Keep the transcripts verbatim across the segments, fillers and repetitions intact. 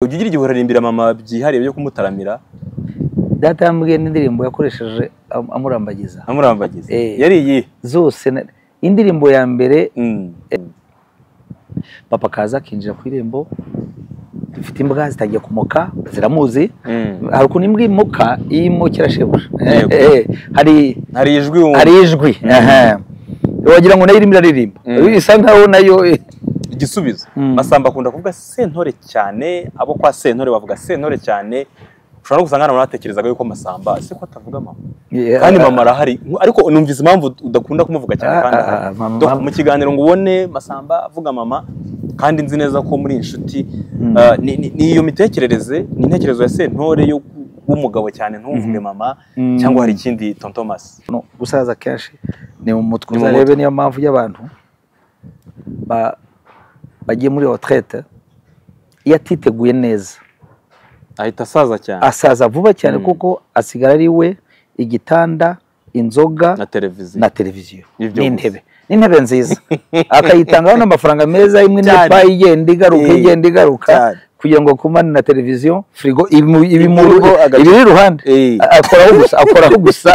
ujya ugira igihe urarimbira mama byihariye byo kumutaramira? Data yambwiye n'indirimbo yakoresheje amurambagiza. Amurambagiza yari iyi zose indirimbo ya mbere. Papa kaza kinjira ku irembo, dufite imbwa zitangiye kumoka ziramuzi. Hari ukuntu imbwa imoka imo kirashebuje, hari hari ijwi hari ijwi wagira ngo nayo irimo iraririmba isa nkaho nayo igisubizo. Masamba akunda kuvuga Sentore cyane, abo kwa Sentore bavuga Sentore cyane. Ushobora gusanga abantu batekerezaga yuko Masamba ese ko atavuga mama, kandi mama arahari, ariko numvise impamvu udakunda kumuvuga cyane. Kandi mu kiganiro ngo ubone Masamba avuga mama, kandi nzi neza ko muri inshuti ni iyo mitekerereze, ni intekerezo ya Sentore yo w'umugabo cyane ntuvuge mama, cyangwa hari ikindi Tonton Thomas? Gusaza kenshi ni mu mutwe, uzarebe niyo mpamvu y'abantu bagiye muri retraite iyo atiteguye neza ahita asaza cyane, asaza vuba cyane kuko asigara ari we, igitanda, inzoga na televiziyo na televiziyo n'intebe n'intebe nziza akayitangaho n'amafaranga meza, imwe n'epa igenda igaruka igenda igaruka kugira ngo kumane na televiziyo, frigo ibi mu rugo ibiri ruhande akoraho gusa akoraho gusa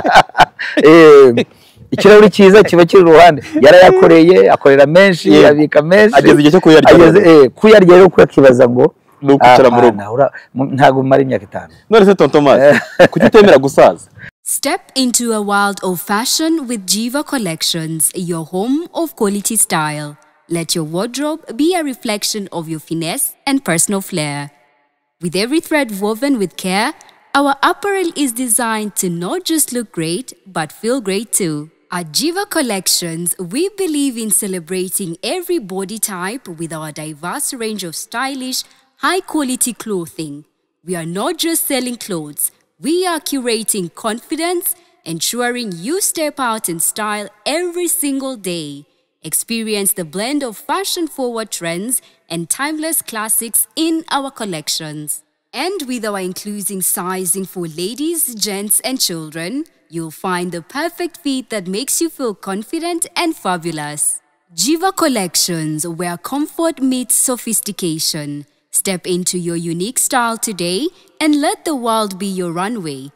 ikirahuri cyiza kiba kiri ruhande, yarayakoreye akorera menshi, abika menshi, ageze igihe cyo kuyarya. Ageze kuyarya rero kuyakibaza ngo nukucara mu rugo ntago mari imyaka itanu. None se Tonton Thomas kuki utemera gusaza? Step into a world of fashion with Jiva Collections, your home of quality style. Let your wardrobe be a reflection of your finesse and personal flair. With every thread woven with care, our apparel is designed to not just look great, but feel great too. At Jiva Collections, we believe in celebrating every body type with our diverse range of stylish, high-quality clothing. We are not just selling clothes, we are curating confidence, ensuring you step out in style every single day. Experience the blend of fashion-forward trends and timeless classics in our collections. And with our inclusive sizing for ladies, gents, and children, you'll find the perfect fit that makes you feel confident and fabulous. Jiva Collections, where comfort meets sophistication. Step into your unique style today and let the world be your runway.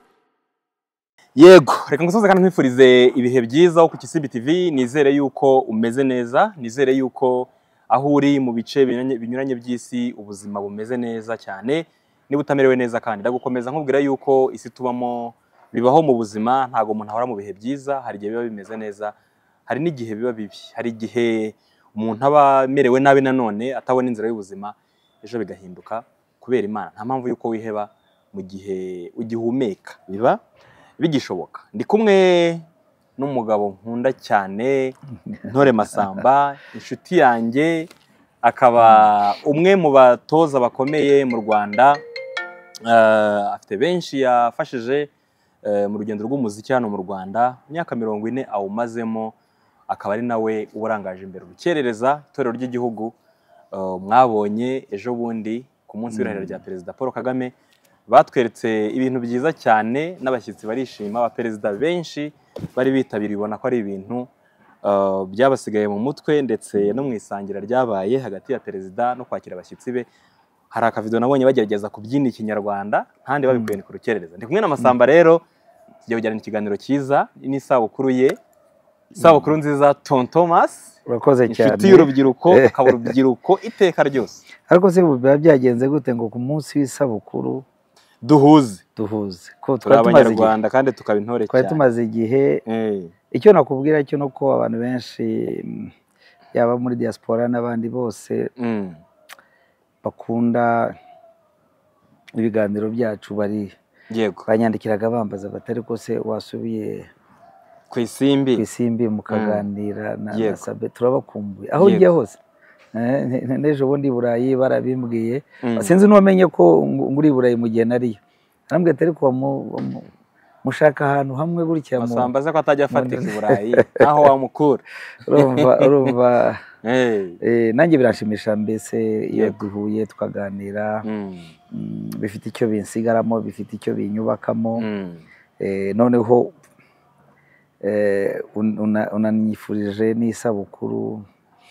Yego, reka ngusoze kandi nkwifurize ibihe byiza ku Kisimbi T V. Nizere yuko umeze neza, nizere yuko aho uri mu bice binyuranye by'isi ubuzima bumeze neza cyane. Niba utamerewe neza kandi ndagukomeza nkubwira yuko isi tubamo bibaho mu buzima, ntago umuntu ahora mu bihe byiza. Hari igihe biba bimeze neza, hari n'igihe biba bibi. Hari igihe umuntu aba merewe nabi nanone atabona inzira y'ubuzima, ejo bigahinduka kubera Imana. Nta mpamvu yuko wiheba mu gihe ugihumeka, biba bigishoboka. Ndi kumwe n'umugabo nkunda cyane, Ntore Masamba, inshuti yanjye, akaba umwe mu batoza bakomeye mu Rwanda. Afite benshi yafashije mu rugendo rw'umuziki hano mu Rwanda, imyaka mirongo ine awumazemo, akaba ari nawe uburangaje imbere urukerereza itorero ry'igihugu. Mwabonye ejo bundi ku munsi w'irahira rya Perezida Paul Kagame, batweretse ibintu byiza cyane n'abashyitsi barishima. Abaperezida benshi bari bitabiriye, ubona ko ari ibintu byabasigaye mu mutwe, ndetse no mu isangira ryabaye hagati ya perezida no kwakira abashyitsi be. Hari akavido nabonye bagerageza kubyina ikinyarwanda ntandi babikuye ku rukerereza. Ndi kumwe na Masamba rero, tugiye kujyana ikiganiro cyiza n'isabukuru ye, isabukuru nziza Tonton Thomas. Urakoze cyane, inshuti y'urubyiruko, akaba urubyiruko iteka ryose. Ariko se biba byagenze gute ngo ku munsi w'isabukuru duhuze duhuze ko tw'Abanyarwanda kandi tukaba intore cyane? Twari tumaze igihe. Icyo nakubwira cyo nuko abantu benshi yaba muri diaspora n'abandi bose bakunda ibiganiro byacu, bari yego banyandikiraga bambaza batari ko se wasubiye ku Isimbi ku Isimbi mukaganira na Sabe, turabakumbuye aho ugiye hose. Nejo bundi Burayi barabimbwiye, sinzi n'uwamenye ko nguri Burayi mu gihe nariyo, arambwiye atari ko mushaka ahantu hamwe gutya. Masamba ze ko atajya afatika i Burayi aho wamukura. Urumva urumva eh nanjye birashimisha, mbese iyo duhuye tukaganira bifite icyo binsigaramo, bifite icyo binyubakamo. Eh noneho eh unanyifurije n'isabukuru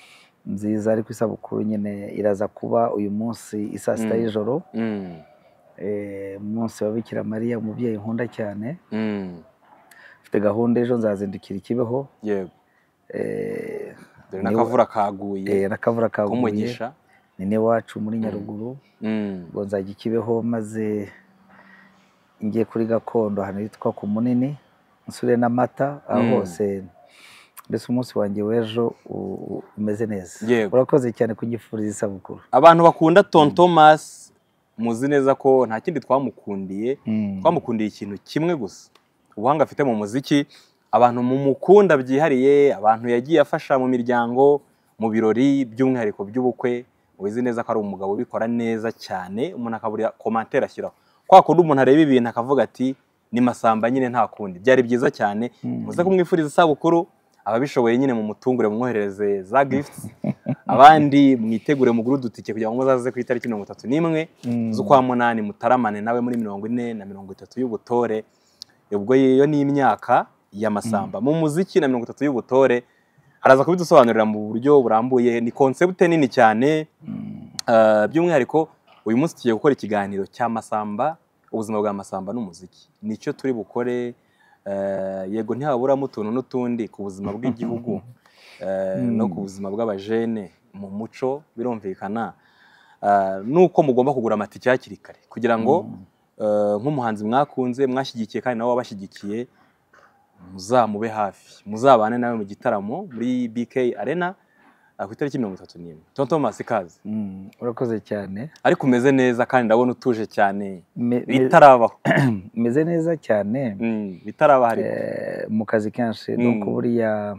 nziza ariko isabukuru nyine iraza kuba uyu munsi isaa sita y'ijoro, umunsi wa Bikira Mariya umubyeyi nkunda cyane. Mfite gahunda ejo nzazindukira i Kibeho. Yego. N'akavura kaguye. N'akavura kaguye. Ni n'iwacu muri Nyaruguru. Ngo nzajya i Kibeho maze ngiye kuri gakondo ahantu hitwa ku Munini, nsure n'amata aho hose. Mbese umunsi wanjye w'ejo umeze neza. Urakoze cyane kunyifuriza isabukuru. Abantu bakunda Tonton Thomas muzi neza ko nta kindi twamukundiye, twamukundiye ikintu kimwe gusa, ubuhanga afite mu muziki. Abantu mumukunda byihariye, abantu yagiye afasha mu miryango, mu birori by'umwihariko by'ubukwe. Uzi neza ko ari umugabo ubikora neza cyane, umuntu akaburira commentaire ashyiraho. Kwa kundi umuntu areba ibintu akavuga ati ni Masamba nyine nta kundi. Byari byiza cyane. Muze kumwifuriza isabukuru, ababishoboye nyine mu mutungure mwohereze za gifts. Abandi mwitegure muguru dutike kugira ngo muzaze ku itariki mirongo itatu n'imwe z'ukwa munani mutaramane nawe muri mirongo ine na mirongo itatu y'ubutore. Ubwo iyo ni imyaka ya Masamba mu muziki na mirongo itatu y'ubutore. Araza kubidusobanurira mu buryo burambuye. Ni concept nini cyane. By'umwihariko uyu munsi tugiye gukora ikiganiro cya Masamba, ubuzima bwa Masamba n'umuziki. Nicyo turi bukore. Yego ntihaburamo utuntu n'utundi ku buzima bw'igihugu no ku buzima bw'abajene mu muco birumvikana. Nuko mugomba kugura amatike hakiri kare kugira ngo nk'umuhanzi mwakunze mwashyigikiye kandi nawe wabashyigikiye muzamube hafi, muzabane nawe mu gitaramo muri B K Arena ku itariki mirongo itatu n'imwe. Tonton Thomas ikaze. Urakoze cyane. Ariko umeze neza kandi ndabona utuje cyane. Bitarabaho. Meze neza cyane. Bitarabaho ariko mu kazi kenshi no kuburiya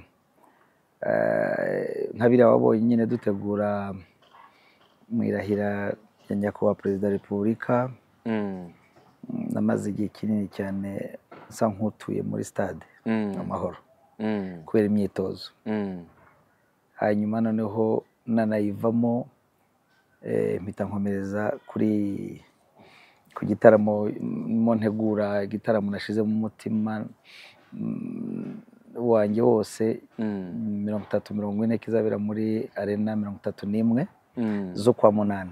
nkabira wabonye nyine dutegura mwirahira ya nyakubahwa Perezida wa Repubulika. Namaze igihe kinini cyane nsa nk'utuye muri stade Amahoro kubera imyitozo. Hanyuma noneho nanayivamo mpita nkomereza kuri ku gitaramo mo ntegura igitaramo nashize mu mutima wanjye wose mirongo itatu mirongo ine kizabera muri Arena mirongo itatu n'imwe zo kwa munani.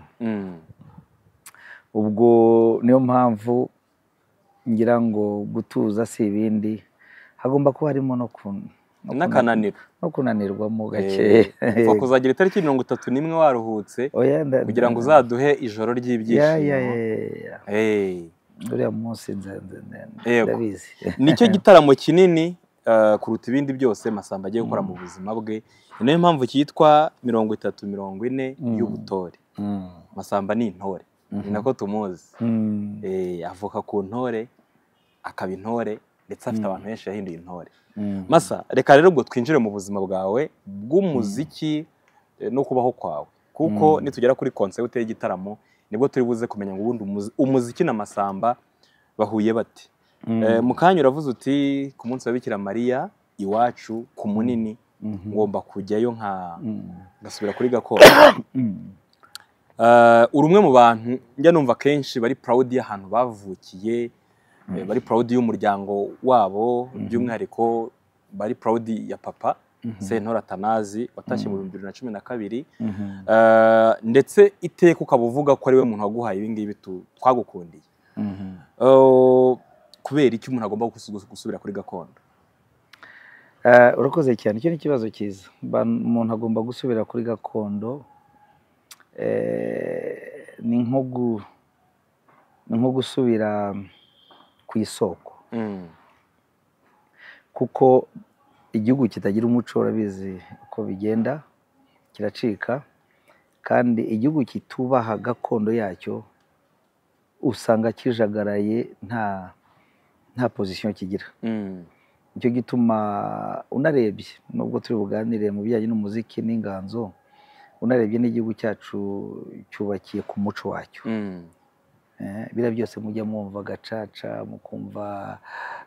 Ubwo niyo mpamvu ngira ngo gutuza si ibindi, hagomba kuba harimo no kuntu n'akananiro no kunanirwamo gake. Uva kuzagira itariki mirongo itatu n'imwe waruhutse kugira ngo uzaduhe ijoro ry'ibyishimo. Uriya munsi ndabizi. Nicyo gitaramo kinini kuruta ibindi byose Masamba agiye gukora mu buzima bwe. Niyo mpamvu cyitwa mirongo itatu mirongo ine y'ubutore. Masamba ni intore, ni nako tumuzi. Avuka ku ntore akaba intore ndetse afite abantu benshi yahinduye intore. Masa reka rero ubwo twinjire mu buzima bwawe bw'umuziki no kubaho kwawe, kuko nitugera kuri concept y'igitaramo nibwo turi buze kumenya ngo ubundi umuziki na Masamba bahuye bate. Mu kanya uravuze uti ku munsi wa Bikira Mariya iwacu ku Munini ngomba kujyayo nka gasubira kuri gakondo. Uri umwe mu bantu njya numva kenshi bari proud y'ahantu bavukiye, bari proud y'umuryango wabo, by'umwihariko bari proud ya papa Sentore Atanazi watashye mu bibiri na cumi na kabiri. Ndetse iteka ukaba uvuga ko ari we muntu waguhaye ibi ngibi twagukundiye. Kubera iki umuntu agomba gusubira kuri gakondo? Urakoze cyane. Icyo ni ikibazo cyiza. Umuntu agomba gusubira kuri gakondo. Ni nko gusubira ku isoko, kuko igihugu kitagira umuco urabizi uko bigenda kiracika, kandi igihugu kitubaha gakondo yacyo usanga kijagaraye nta nta position kigira. Nicyo gituma unarebye nubwo turi buganire mu bijyanye n'umuziki n'inganzo, unarebye n'igihugu cyacu cyubakiye ku muco wacyo. Bira byose mujya mwumva gacaca, mukumva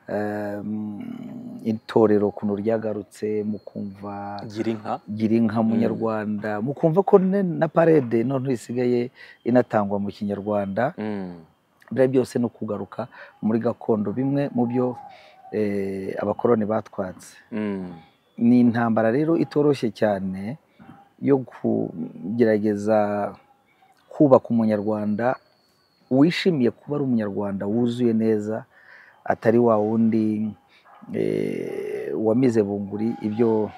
itorero kuno ryagarutse, mukumva girinka girinka munyarwanda, mukumva ko na parade none isigaye inatangwa mu kinyarwanda. Bira byose no kugaruka muri gakondo, bimwe mu byo abakoroni batwatse. Ni intambara rero itoroshye cyane yo kugerageza kubaka umunyarwanda wishimiye kuba ari umunyarwanda wuzuye neza, atari wa wundi wamize bunguri ibyo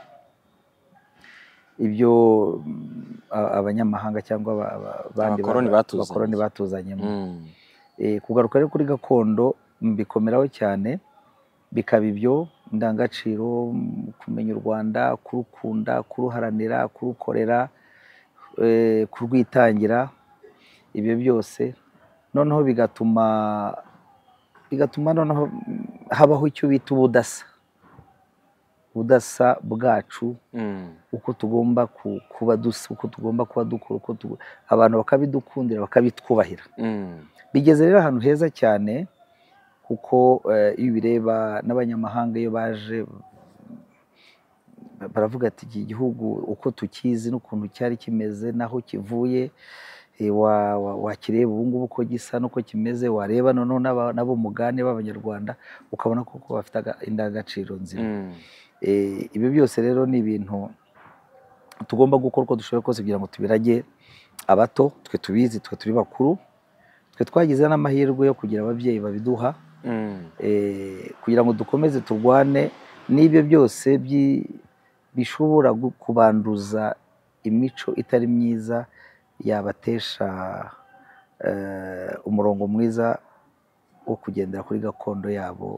ibyo abanyamahanga cyangwa abandi bakoroni batuzanyemo. Kugaruka rero kuri gakondo bikomeraho cyane, bikaba ibyo ndangagaciro, kumenya u Rwanda, kurukunda, kuruharanira, kurukorera, kurwitangira, ibyo byose noneho bigatuma bigatuma noneho habaho icyo bita ubudasa, ubudasa bwacu, uko tugomba kuba dusa, uko tugomba kuba dukora, uko abantu bakabidukundira bakabitwubahira. Bigeze rero ahantu heza cyane, kuko iyo bireba n'abanyamahanga iyo baje baravuga ati iki gihugu uko tukizi n'ukuntu cyari kimeze naho kivuye, wakireba ubu ngubu uko gisa n'uko kimeze, wareba noneho nabo mugane b'abanyarwanda ukabona koko bafite indangagaciro nzima. Ibyo byose rero ni ibintu tugomba gukora uko dushoboye kose kugira ngo tubirage abato, twe tubizi, twe turi bakuru, twe twagize n'amahirwe yo kugira ababyeyi babiduha, kugira ngo dukomeze turwane n'ibyo byose bishobora kubanduza imico itari myiza yabatesha umurongo mwiza wo kugendera kuri gakondo yabo,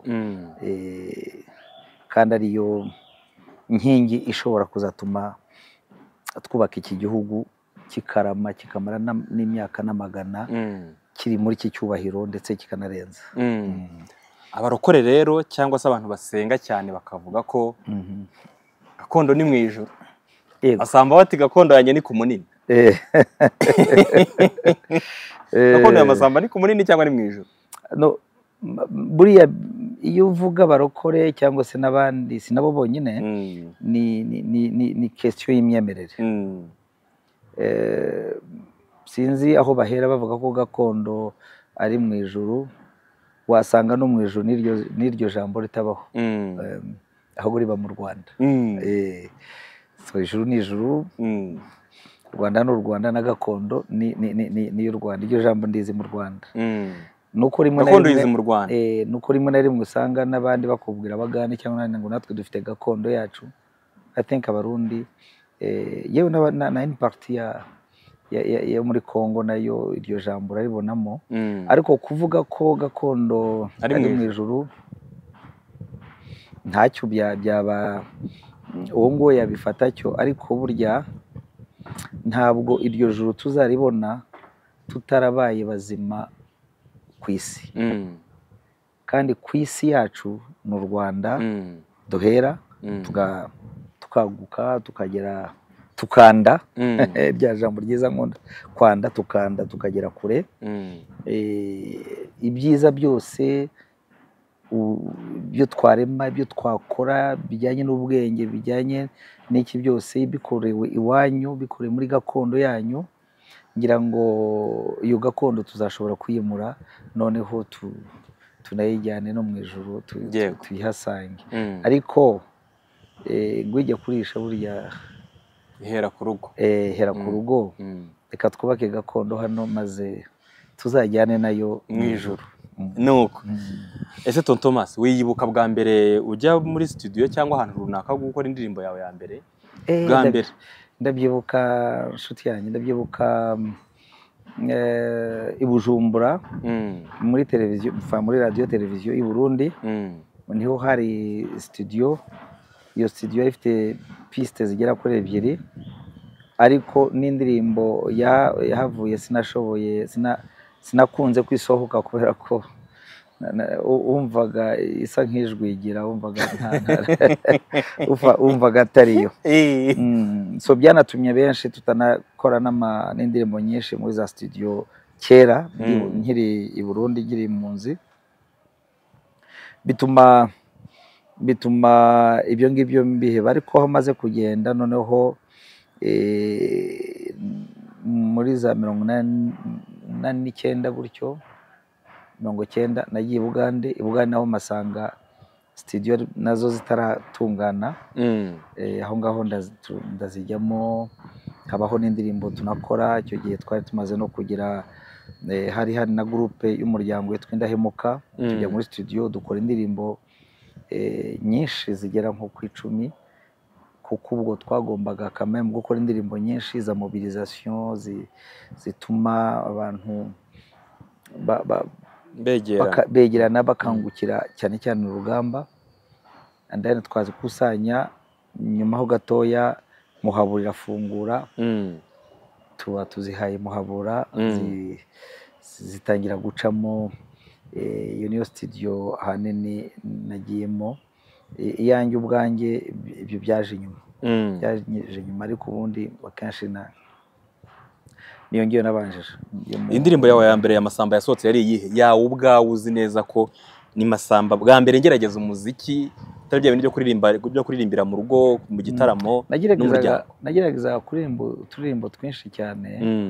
kandi ariyo nkingi ishobora kuzatuma twubaka iki gihugu kikarama, kikamara n'imyaka n'amagana kiri muri iki cyubahiro ndetse kikanarenza. Abarokore rero cyangwa se abantu basenga cyane bakavuga ko gakondo ni mu ijuru, asamba bati gakondo yanjye ni ku munini. Gakondo ya Masamba ni ku munini cyangwa ni mu ijuru? Buriya iyo uvuga abarokore cyangwa se n'abandi, si nabo bonyine, ni question y'imyemerere. Sinzi aho bahera bavuga ko gakondo ari mu ijuru, wasanga no mu ijuru n'iryo jambo ritabaho, ahubwo riba mu Rwanda. Ijuru ni ijuru, u Rwanda ni u Rwanda, na gakondo ni y'u Rwanda. Iryo jambo ndizi mu Rwanda. Nuko rimwe na rimwe usanga n'abandi bakubwira abagande cyangwa ngo natwe dufite gakondo yacu. I think abarundi yewe na une partie yo muri Congo nayo iryo jambo uraribonamo, ariko kuvuga ko gakondo ari mu ijuru ntacyo byaba, uwo ngo yabifata cyo, ariko burya ntabwo iryo juru tuzaribona tutarabaye bazima ku isi. Kandi ku isi yacu mu Rwanda duhera tukaguka tukagera tukanda, bya jambo ryiza nkunda, kwanda tukanda tukagera kure. Ibyiza byose ibyo twarema, ibyo twakora bijyanye n'ubwenge, bijyanye n'iki byose bikorewe iwanyu, bikorewe muri gakondo yanyu, ngira ngo iyo gakondo tuzashobora kuyimura, noneho tunayijyane no mu ijuru tuyihasange. Ariko ngwijya kurisha burya ihera ku rugo, hera ku rugo, reka twubake gakondo hano maze tuzajyane nayo mu ijuru. Nuko ese Tonton Thomas, wiyibuka bwa mbere ujya muri studio cyangwa ahantu runaka gukora indirimbo yawe ya mbere? Bwa mbere ndabyibuka nshuti yanjye, ndabyibuka i Bujumbura muri televiziyo, muri radio televiziyo i Burundi, niho hari studio. Iyo studio ifite piste zigera kuri ebyiri, ariko n'indirimbo yahavuye sinashoboye sinakunze kwisohoka kubera ko umvaga isa nk'ijwigira, umvaga umvaga atariyo. So byanatumye benshi tutanakora n'indirimbo nyinshi muri za studio kera nkiri i Burundi, nkiri impunzi. bituma bituma ibyo ngibyo mbiheba. Ariko aho maze kugenda noneho muri za mirongo inani n'icyenda gutyo, mirongo icyenda nagiye i Bugande. I Bugande naho masanga studio nazo zitaratungana, aho ngaho ndazijyamo habaho n'indirimbo tunakora. Icyo gihe twari tumaze no kugira hari hari na groupe y'umuryango witwa Indahemuka, tujya muri studio dukora indirimbo nyinshi zigera nko ku icumi, kuko ubwo twagombaga kameme gukora indirimbo nyinshi za mobilisation zituma abantu begerana bakangukira cyane cyane urugamba. And then twazikusanya, nyuma ho gatoya Muhabura irafungura, tuba tuzihaye Muhabura, zitangira gucamo. Iyo niyo studio ahanini nagiyemo. Iyanjye ubwanjye ibyo byaje nyuma, byaje nyuma, ariko ubundi akenshi na niyo ngiyo nabanjije. Indirimbo yawe ya mbere ya Masamba yasohotse yari iyihe? Yawe ubwawe uzi neza ko ni Masamba bwa mbere ngerageza umuziki, atari bya bintu byo kuririmba byo kuririmbira mu rugo mu gitaramo n'umuryango? Nagerageza kuririmba uturirimbo twinshi cyane,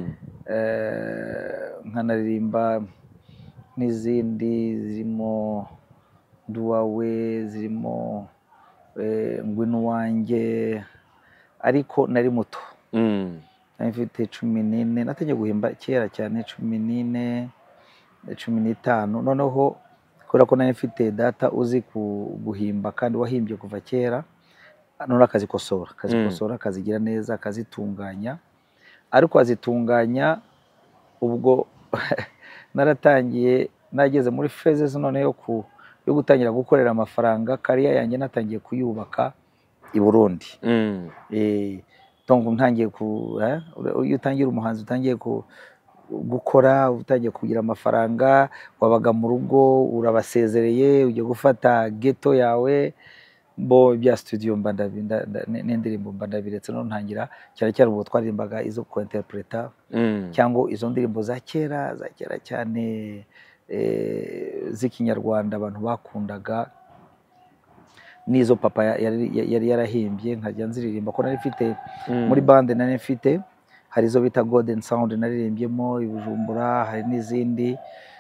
nkanaririmba n'izindi zirimo Nduwawe, zirimo Ngwino wanjye, ariko nari muto. Nari mfite cumi n'ine, natangiye guhimba kera cyane, cumi n'ine cumi n'itanu. Noneho kubera ko nari mfite data uzi guhimba kandi wahimbye kuva kera, none akazikosora akazikosora akazigira neza, akazitunganya. Ariko azitunganya ubwo naratangiye nageze muri phases none yo ku yo gutangira gukorera amafaranga. Kariya yanjye natangiye kuyubaka i Burundi. Eh donc ntangiye ku iyo utangira umuhanzi utangiye ku gukora, utangiye kugira amafaranga, wabaga mu rugo urabasezereye, ujye gufata ghetto yawe, bo bya studio mbanda n'indirimbo mbanda biretse. No ntangira cyane cyane ubwo twaririmbaga izo ku interpreta cyangwa izo ndirimbo za kera za kera cyane z'ikinyarwanda abantu bakundaga, nizo papa yari yarahimbye nkajya nziririmba. Ko nari mfite muri bande nari mfite, hari izo bita Golden Sound naririmbyemo i Bujumbura, hari n'izindi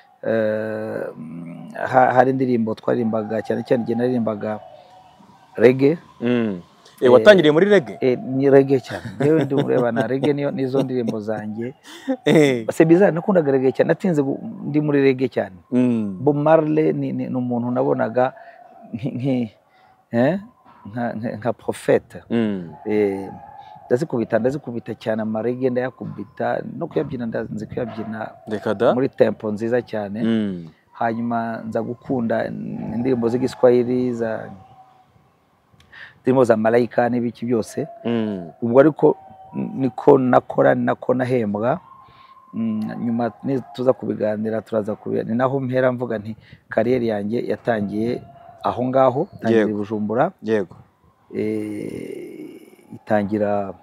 hari indirimbo twaririmbaga cyane cyane igihe naririmbaga reggae. Eh watangiriye muri reggae? Eh ni reggae cyane. Yewe ndi mureba na reggae niyo nizo ndirimbo zanjye. Eh c'est bizarre, nakundaga reggae cyane, natinze ndi muri reggae cyane. Bob Marley ni umuntu nabonaga nki eh nka nka prophète. Eh ndazikubita ndazikubita cyane amarege, ndayakubita no kuyabyina, ndanze kuyabyina muri tempo nziza cyane. Hanyuma nza gukunda indirimbo z'igiswahili za ndimo za Malaika n'ibiki byose. Ubwo ariko niko nakora nako nahembwa. Nyuma tuza kubiganira turaza kubira, ni naho mpera mvuga nti kariyeri yanjye yatangiye aho ngaho, tangira i Bujumbura. Yego. Eh itangira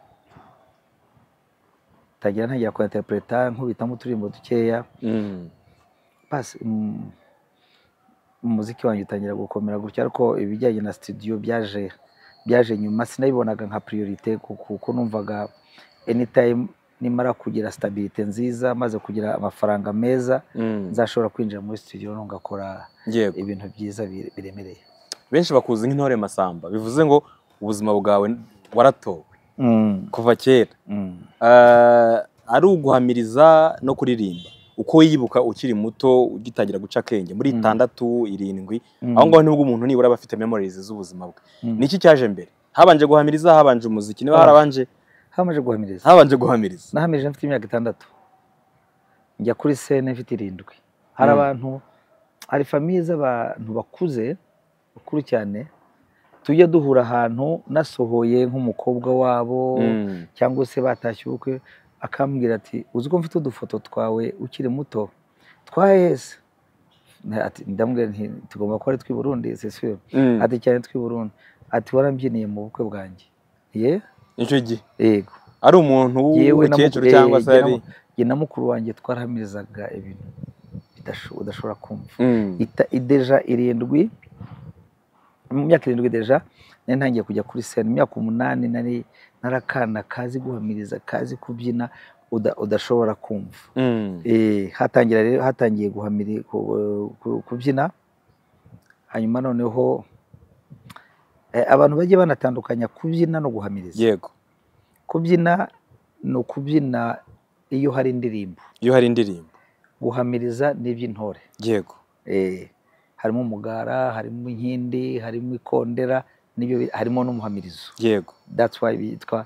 tangira ntangira ku interpreta nkubitamo uturimbo dukeya. Bas umuziki wanjye utangira gukomera gutya, ariko ibijyanye na studio byaje byaje nyuma. Sinabibonaga nka priorite kuko numvaga anytime nimara kugira stabilité nziza, maze kugira amafaranga meza, nzashobora kwinjira muri studio no ngakora ibintu byiza biremereye. Benshi bakuzi nk'intore Masamba, bivuze ngo ubuzima bwawe waratowe kuva kera. Ari uguhamiriza no kuririmba, uko yibuka ukiri muto ugitangira guca akenge muri itandatu irindwi, aho ngaho nibwo umuntu nibura bafite memories z'ubuzima bwe. Niki cyaje mbere? Habanje guhamiriza, habanje umuziki? Niba harabanje habanje guhamiriza. Habanje guhamiriza. Nahamirije mfite imyaka itandatu, njya kuri scene mfite irindwi. Hari abantu, hari famille z'abantu bakuze bakuru cyane, tujya duhura ahantu nasohoye nk'umukobwa wabo cyangwa se batashye ubukwe, akambwira ati uzi ko mfite udufoto twawe ukiri muto twahese. Ati ndambwira nti tugomba ko ari twi Burundi, c'est sûr. Ati cyane twi Burundi. Ati warambyiniye mu bukwe bwanjye. Ye icyo gihe? Yego. Ari umuntu w'umukecuru cyangwa se ari ye na mukuru wanjye twarahamirizaga ibintu udashobora kumva. Ideja irindwi, mu myaka irindwi deja nari ntangiye kujya kuri scene. Imyaka umunani nari narakana kazi guhamiriza, kazi kubyina udashobora kumva. Eh hatangira rero hatangiye guhamira kubyina. Hanyuma noneho abantu bagiye banatandukanya kubyina no guhamiriza. Yego. Kubyina ni ukubyina iyo hari indirimbo. Iyo hari indirimbo. Guhamiriza n'iby'intore. Yego. Eh, harimo umugara, harimo inkindi, harimo ikondera, n'ibyo harimo n'umuhamirizo. Yego. That's why bitwa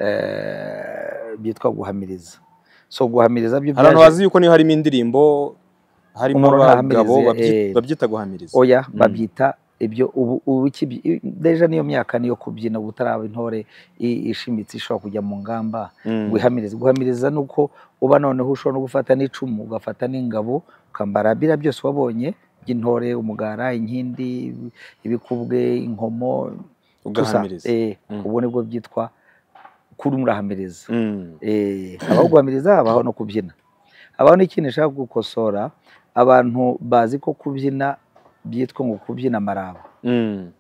eh bitwa guhamiriza. So guhamiriza byo byaje. Abantu bazi yuko niyo harimo indirimbo harimo abagabo babyita guhamiriza. Oya, babyita ibyo ubu ubu deja niyo myaka niyo kubyina gutaraba intore ishimitse ishobora kujya mu ngamba. Guhamiriza guhamiriza nuko uba noneho ushobora no gufata n'icumu ugafata n'ingabo ukambara bira byose wabonye by'intore, umugara, inkindi, ibikubwe, inkomo, ugahamiriza. Eh, ubone bwo byitwa kuri murahamiriza. Eh, abaho guhamiriza abaho no kubyina. Abaho n'ikindi nshaka gukosora, abantu bazi ko kubyina byitwa ngo kubyina amaraba. Mm.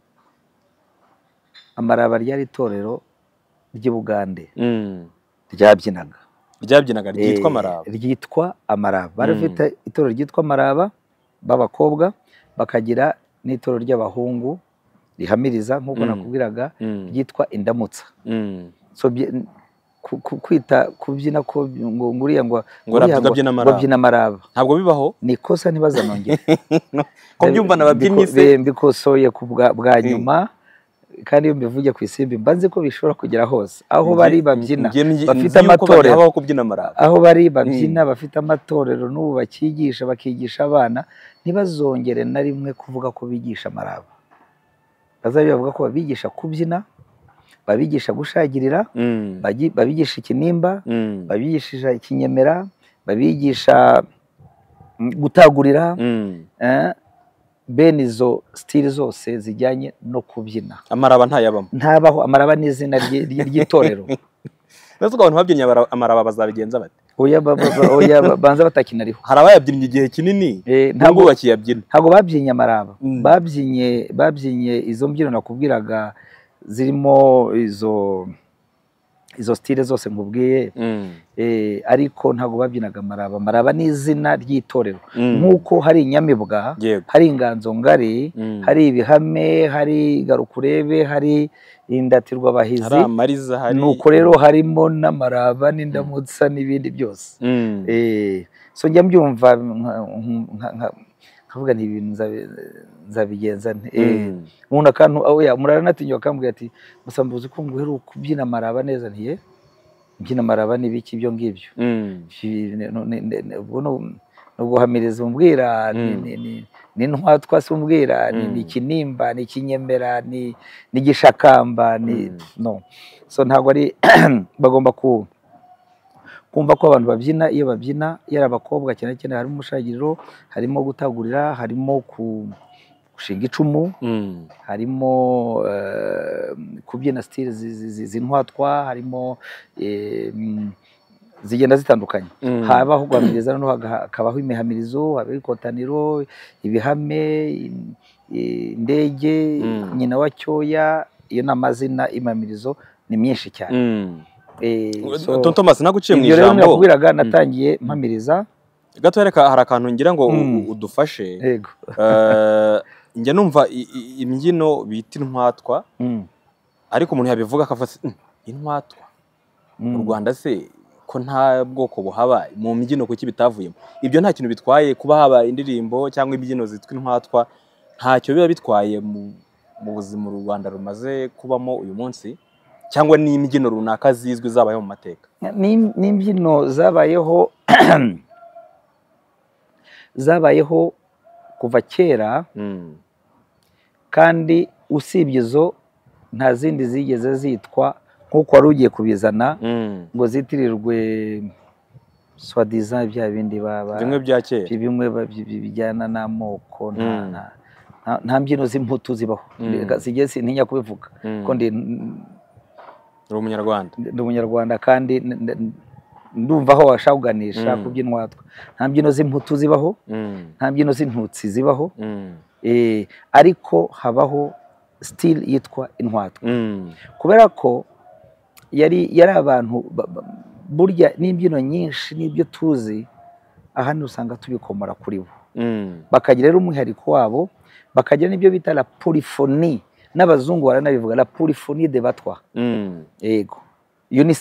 Amaraba ryari itorero ry'Ibugande. Mm. Ryabyinaga. Ryabyinaga ryitwa amaraba. E, ryitwa amaraba. Barafite mm. itorero ryitwa amaraba b'abakobwa, bakagira n'itorero ry'abahungu rihamiriza nk'uko mm. nakubwiraga mm. ryitwa indamutsa. Mm. So kwita kubyina ko ngo nguriya ngo babyina amaraba ntabwo bibaho, ni kosa nibaza nongeye ko byumva nababyinnyi se mbikosoye ku bwa nyuma, kandi iyo mbivuge ku isimbi mbanze ko bishobora kugera hose aho bari babyina bafite amatorero, aho bari babyina bafite amatorero n'ubu bakigisha bakigisha abana, ntibazongere na rimwe kuvuga ko bigisha amaraba. Bazabe bavuga ko babigisha kubyina, babigisha gushagirira, mm. babigisha ikinimba, mm. babigisha ikinyemera, babigisha gutagurira, mm. eh, bene izo style zose zijyanye no kubyina. Amaraba ntayabamo. Ntabaho. Amaraba ni izina ry'itorero. Nese abantu babyinnye amaraba bazabigenza bate? Oya oya banza batakinariho. Hari abayabyinnye igihe kinini, eh, ntabwo bakiyabyina. Ntabwo babyinye amaraba. Mm. Babyinye babyinye izo mbyino nakubwiraga zirimo izo izo style zose nkubwiye. Mm. Eh, ariko ntago babyinaga amaraba. Amaraba ni izina ry'itorero. Mm. Nkuko hari inyamibwa, yego. Hari inganzo ngari, mm. hari ibihame, hari garukurebe, hari indatirwa bahizi, hari amariza, hari nuko rero harimo n'amaraba n'indamutsa n'ibindi byose. Mm. Eh, so njya mbyumva kavuga ni ibintu nzabigenza nte. Eh, umuntu akantu oya muraranatinyo akambwira ati musambuzi ko nguheru kubyina amaraba neza ntiye mbyina amaraba nibiki byo ngibyo. Mm. no guhamiriza umbwira ni ni ntwatwa sumbwira ni kinimba ni kinyemera ni ni gishakamba ni no. So ntago ari bagomba ku kumva ko abantu babyina, iyo babyina yari abakobwa cyane cyane harimo umushagiriro, harimo gutagurira, harimo gushinga icumu, mm. harimo uh, kubyina style z'intwatwa, harimo eh, zigenda zitandukanye. Mm. Habaho guhamiriza no hakabaho imihamirizo, habaho ikotaniro, ibihame, indege, mm. nyina wa cyoya, iyo namazina imamirizo ni myinshi cyane. Mm. Eh, so, Thomas naguciye mu ijambo. Iyo rero nakubwiraga natangiye mpamiriza. Gato reka hari akantu ngira ngo mm. udufashe. Yego. uh, njya numva imbyino bita intwatwa, mm. ariko umuntu yabivuga akafata mm, intwatwa mm. mu Rwanda se ko nta bwoko buhaba mu mbyino kuki bitavuyemo. Ibyo nta kintu bitwaye kuba haba indirimbo cyangwa imbyino zitwa intwatwa, ntacyo biba bitwaye mu buzima u Rwanda rumaze kubamo uyu munsi, cyangwa ni imbyino runaka zizwi zabayeho mu mateka. Ni imbyino zabayeho zabayeho kuva kera, mm. kandi usibye zo nta zindi zigeze zitwa nkuko wari ugiye kubizana, mm. ngo zitirirwe soi-disant bya bindi baba bimwe bya kera, bimwe bijyana n'amoko. nta nta mbyino z'imputu zibaho. Sigeze sintinya kubivuga ko ndi uri umunyarwanda, ndi umunyarwanda kandi ndumva aho washawuganisha kubyinwatwa. Nta mbyino z'imputu zibaho, nta mbyino z'intutsi zibaho, eh, ariko habaho style yitwa intwatwa. Kubera ko yari yari abantu burya n'imbyino nyinshi n'ibyo tuzi ahandi usanga tubikomora kuri bo. Bakagira rero umwihariko wabo, bakagira n'ibyo bita la polyphonie, n'abazungu baranabivuga la polyphonie de batwa. Mm. Yego. Iyo ni style.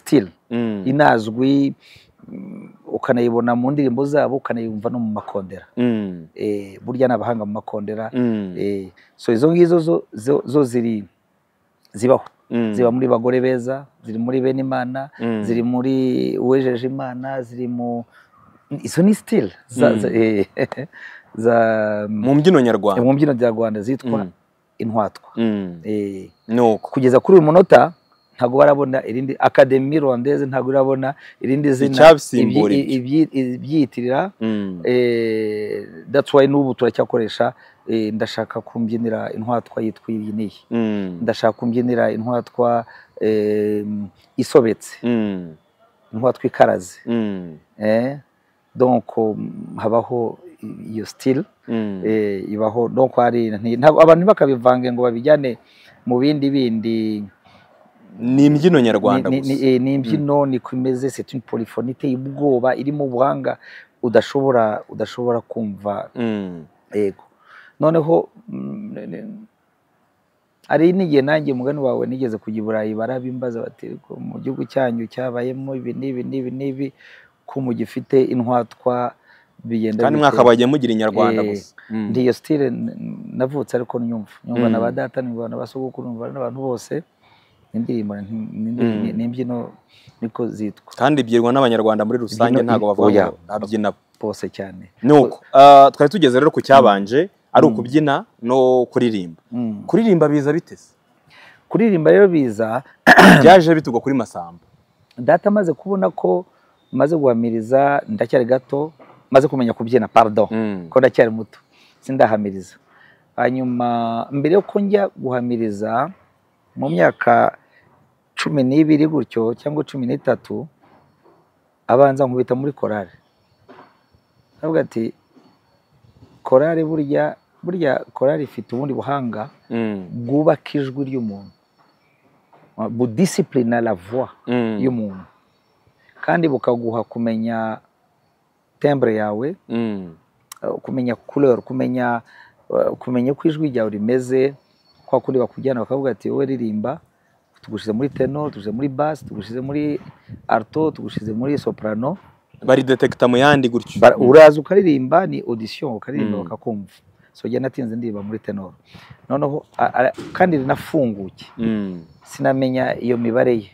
inazwi ukanayibona mu ndirimbo zabo ukanayumva no mu makondera eh burya nabahanga mu makondera eh so izo ngizo zo zo ziri zibaho ziba muri bagore beza ziri muri bene Imana ziri muri uwejeje Imana ziri mu izo ni still za za mu mbyino nyarwanda mu mbyino nyarwanda zitwa intwatwa eh nuko kugeza kuri uyu munota ntago barabona irindi Académie Rwandaise ntago irabona irindi zina ibyitirira eh that's why nubu turacyakoresha ndashaka kumbyinira intwatwa yitwa iyi niyi ndashaka kumbyinira intwatwa isobetse intwatwa ikaraze eh donc habaho iyo style eh ibaho donc hari abantu bakabivange ngo babijyane mu bindi bindi ni imbyino nyarwanda gusa ni imbyino ni kumeze c'est une polyphonie y'ubwoba irimo ubuhanga udashobora udashobora kumva yego noneho ari nigiye nanjye mugani wawe nigeze kujya Burayi barabimbaza bati mu gihugu cyanyu cyabayemo ibi nibi nibi nibi ko mu gifite intwatwa bigenda kandi mwakabaye mugira inyarwanda gusa ndiyo style navutse ariko nyumva nyumva na badata nyumva na basogokuru nyumva n'abantu bose indirimbo n'imbyino niko zitwa kandi byirwa n'abanyarwanda muri rusange ntago bavuga abyina bose cyane nuko twari tugeze rero ku cyabanje ari ukubyina no kuririmba kuririmba biza bitese kuririmba rero biza byaje bitugwa kuri Masamba data maze kubona ko maze guhamiriza ndacyari gato maze kumenya kubyina pardon ko ndacyari muto sindahamiriza hanyuma mbere yo ko njya guhamiriza mu myaka cumi n'ibiri gutyo cyangwa cumi n'itatu abanza nkubita muri korale avuga ati korale burya burya korale ifite ubundi buhanga bwubaka ijwi ry'umuntu bu discipline la voix y'umuntu kandi bukaguha kumenya timbre yawe kumenya couleur kumenya kumenya ko ijwi ryawe rimeze kwa kundi bakujyana bakavuga ati wowe ririmba tugushize muri tenor tugushize muri bass tugushize muri alto tugushize muri soprano bari detecta mu yandi gutyo uraza ukaririmba ni audition ukaririmba bakakumva so jya natinze ndirimba muri tenor noneho kandi rinafunguke sinamenya iyo mibare ye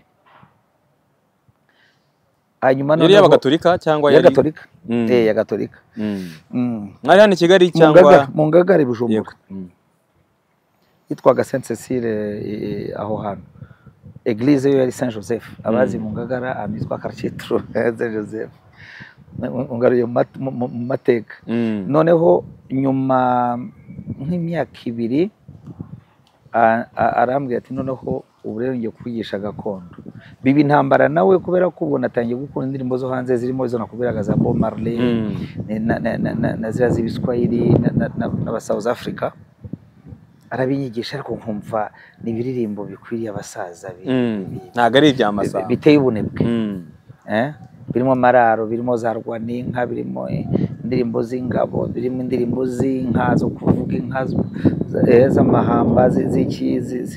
hanyuma yari y'abagatolika cyangwa yari y'agatolika eh y'agatolika mwari hano i Kigali cyangwa mu Ngagara Bujumbura yitwaga Sainte Cécile aho hano Église yo yari Saint Joseph abazi mu Ngagara amitwa Quartier Saint Joseph ungariye mu mateka noneho nyuma nk'imyaka ibiri arambwira ati noneho ubu rero ngiye kwigisha gakondo bibi intambara nawe kubera ko ubona atangiye gukunda indirimbo zo hanze zirimo izo nakubiraga za Bob Marley na zira z'ibiswahili n'aba South Africa arabinyigisha ariko nkumva nibiririmbo bikwiriye abasaza ntago ari ibya Masamba biteye ubunebwe eh birimo amararo birimo za rwaninka birimo indirimbo z'ingabo birimo indirimbo z'inka zo kuvuga inka z'amahamba z'ikizi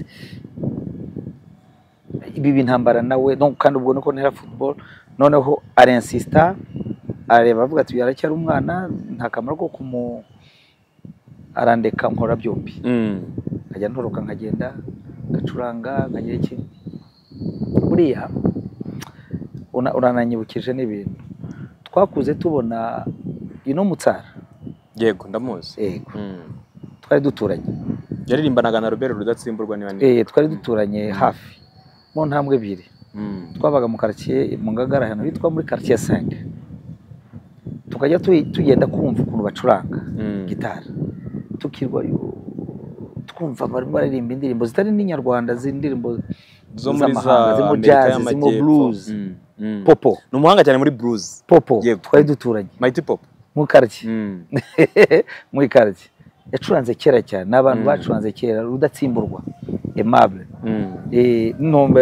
ibi bintambara nawe no kandi ubwo nuko ntera football noneho arinsista areba avuga ati yaracyari umwana nta kamaro ko kumu arandeka nkora byombi nkajya ntoroka nkagenda ngacuranga nkagira iki buriya urananyibukije n'ibintu twakuze tubona ino Mutsara yego ndamuzi yego twari duturanye yaririmbanaga na Robert Rudatsimburwa niba eh twari duturanye hafi mu ntambwe ebyiri twabaga mu quartier mu Ngagara hano bitwa muri quartier cinq tukajya tugenda kumva ukuntu bacuranga gitari tukirwa twumva barimo baririmba indirimbo zitari n'inyarwanda z'indirimbo zo muri za zimo jazz zimo blues popo numuhanga cyane muri blues popo twari duturanye Mighty Pop mu quartier muri quartier yacuranze kera cyane n'abantu bacuranze kera Rudatsimburwa Aimable eh nombe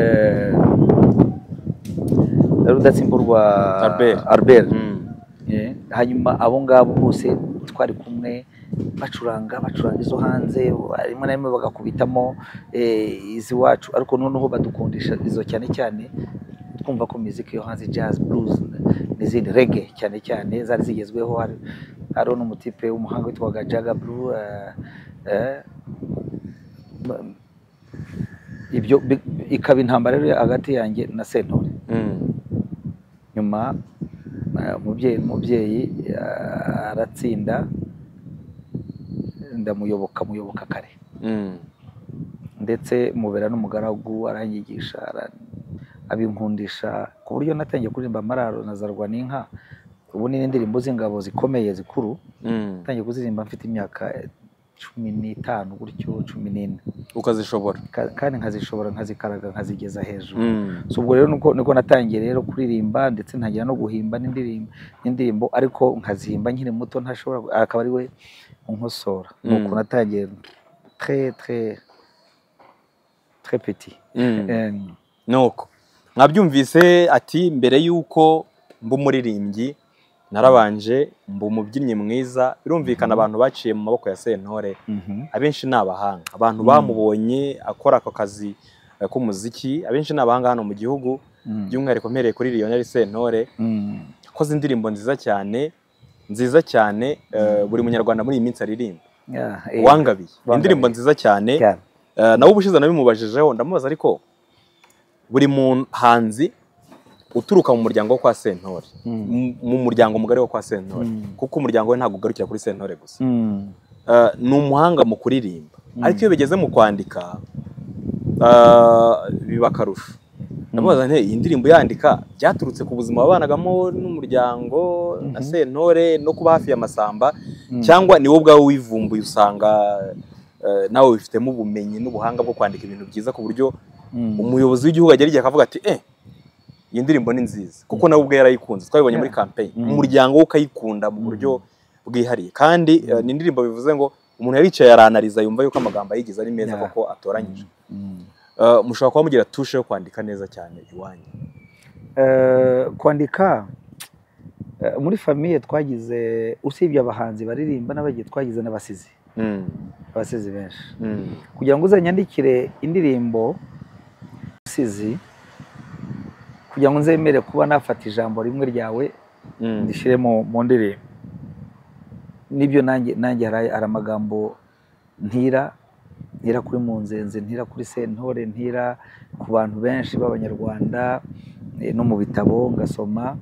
Rudatsimburwa Albert Albert eh hanyuma abo ngabo bose twari kumwe bacuranga bacuranga izo hanze arimo nayo bagakubitamo eh izi wacu ariko noneho badukundisha izo cyane cyane twumva ko muziki yo hanze jazz blues n'izindi reggae cyane cyane zari zigezweho. hari hari n'umutipe w'umuhanga witwaga Jaga Blue uh, uh, ibyo ikaba intambara rero hagati yanjye na Sentore. mm. nyuma umubyeyi uh, umubyeyi uh, aratsinda ndamuyoboka muyoboka kare mm. ndetse mubera n'umugaragu aranyigisha abinkundisha ku buryo natangiye kuririmba amararo nazarwa n'inka. ubu ni indirimbo z'ingabo zikomeye zikuru mm. natangiye kuzirimba mfite imyaka cumi n'itanu gutyo cumi n'ine. ukazishobora kandi nkazishobora nkazikaraga nkazigeza hejuru. mm. so ubwo rero nuko niko natangiye rero kuririmba ndetse ntangira no guhimba n'indirimbo n'indirimbo ariko nkazihimba nkiri muto ntashobora akaba ari we unkosora. nuko mm. natangiye très très très petit. mm. nuko mwabyumvise ati mbere yuko mba umuririmbyi narabanje mba umubyinnyi mwiza. birumvikana abantu baciye mu maboko ya Sentore abenshi ni abahanga, abantu bamubonye akora ako kazi k'umuziki abenshi ni abahanga hano mu gihugu. by'umwihariko mpereye kuri Lionel Sentore akoze indirimbo nziza cyane nziza cyane buri munyarwanda muri iyi minsi aririmba. Wangabiye indirimbo nziza cyane. nawe ubushize nabimubajijeho ndamubaza ariko buri muhanzi uturuka mu muryango wo kwa Sentore mu muryango mugari wo kwa Sentore kuko umuryango we ntabwo ugarukira kuri Sentore gusa, ni umuhanga mu kuririmba ariko iyo bigeze mu kwandika biba akarusho. ndamubaza nti iyi ndirimbo yandika byaturutse ku buzima wabanagamo n'umuryango na Sentore no kuba hafi ya Masamba cyangwa ni wowe ubwawe wivumbuye usanga nawe wifitemo ubumenyi n'ubuhanga bwo kwandika ibintu byiza ku buryo umuyobozi w'igihugu agera igihe akavuga ati eh iyi ndirimbo ni nziza kuko nawe ubwe yarayikunze twabibonye muri campaign umuryango we ukayikunda mu buryo bwihariye kandi ni indirimbo bivuze ngo umuntu yaricaye aranaliza yumva yuko amagambo ayigize ari meza kuko atoranyije. mushobora kuba mugira touche yo kwandika neza cyane iwanyu. kwandika muri famille twagize usibye abahanzi baririmba n'abagiye twagize n'abasizi abasizi benshi kugira ngo uzanyandikire indirimbo sizi kugira ngo nzemere kuba nafata ijambo rimwe ryawe ndishire mu ndirimbo nibyo nanjye nanjye hari amagambo ntira ntira kuri Munzenze ntira kuri Sentore ntira ku bantu benshi b'abanyarwanda no mu bitabo ngasoma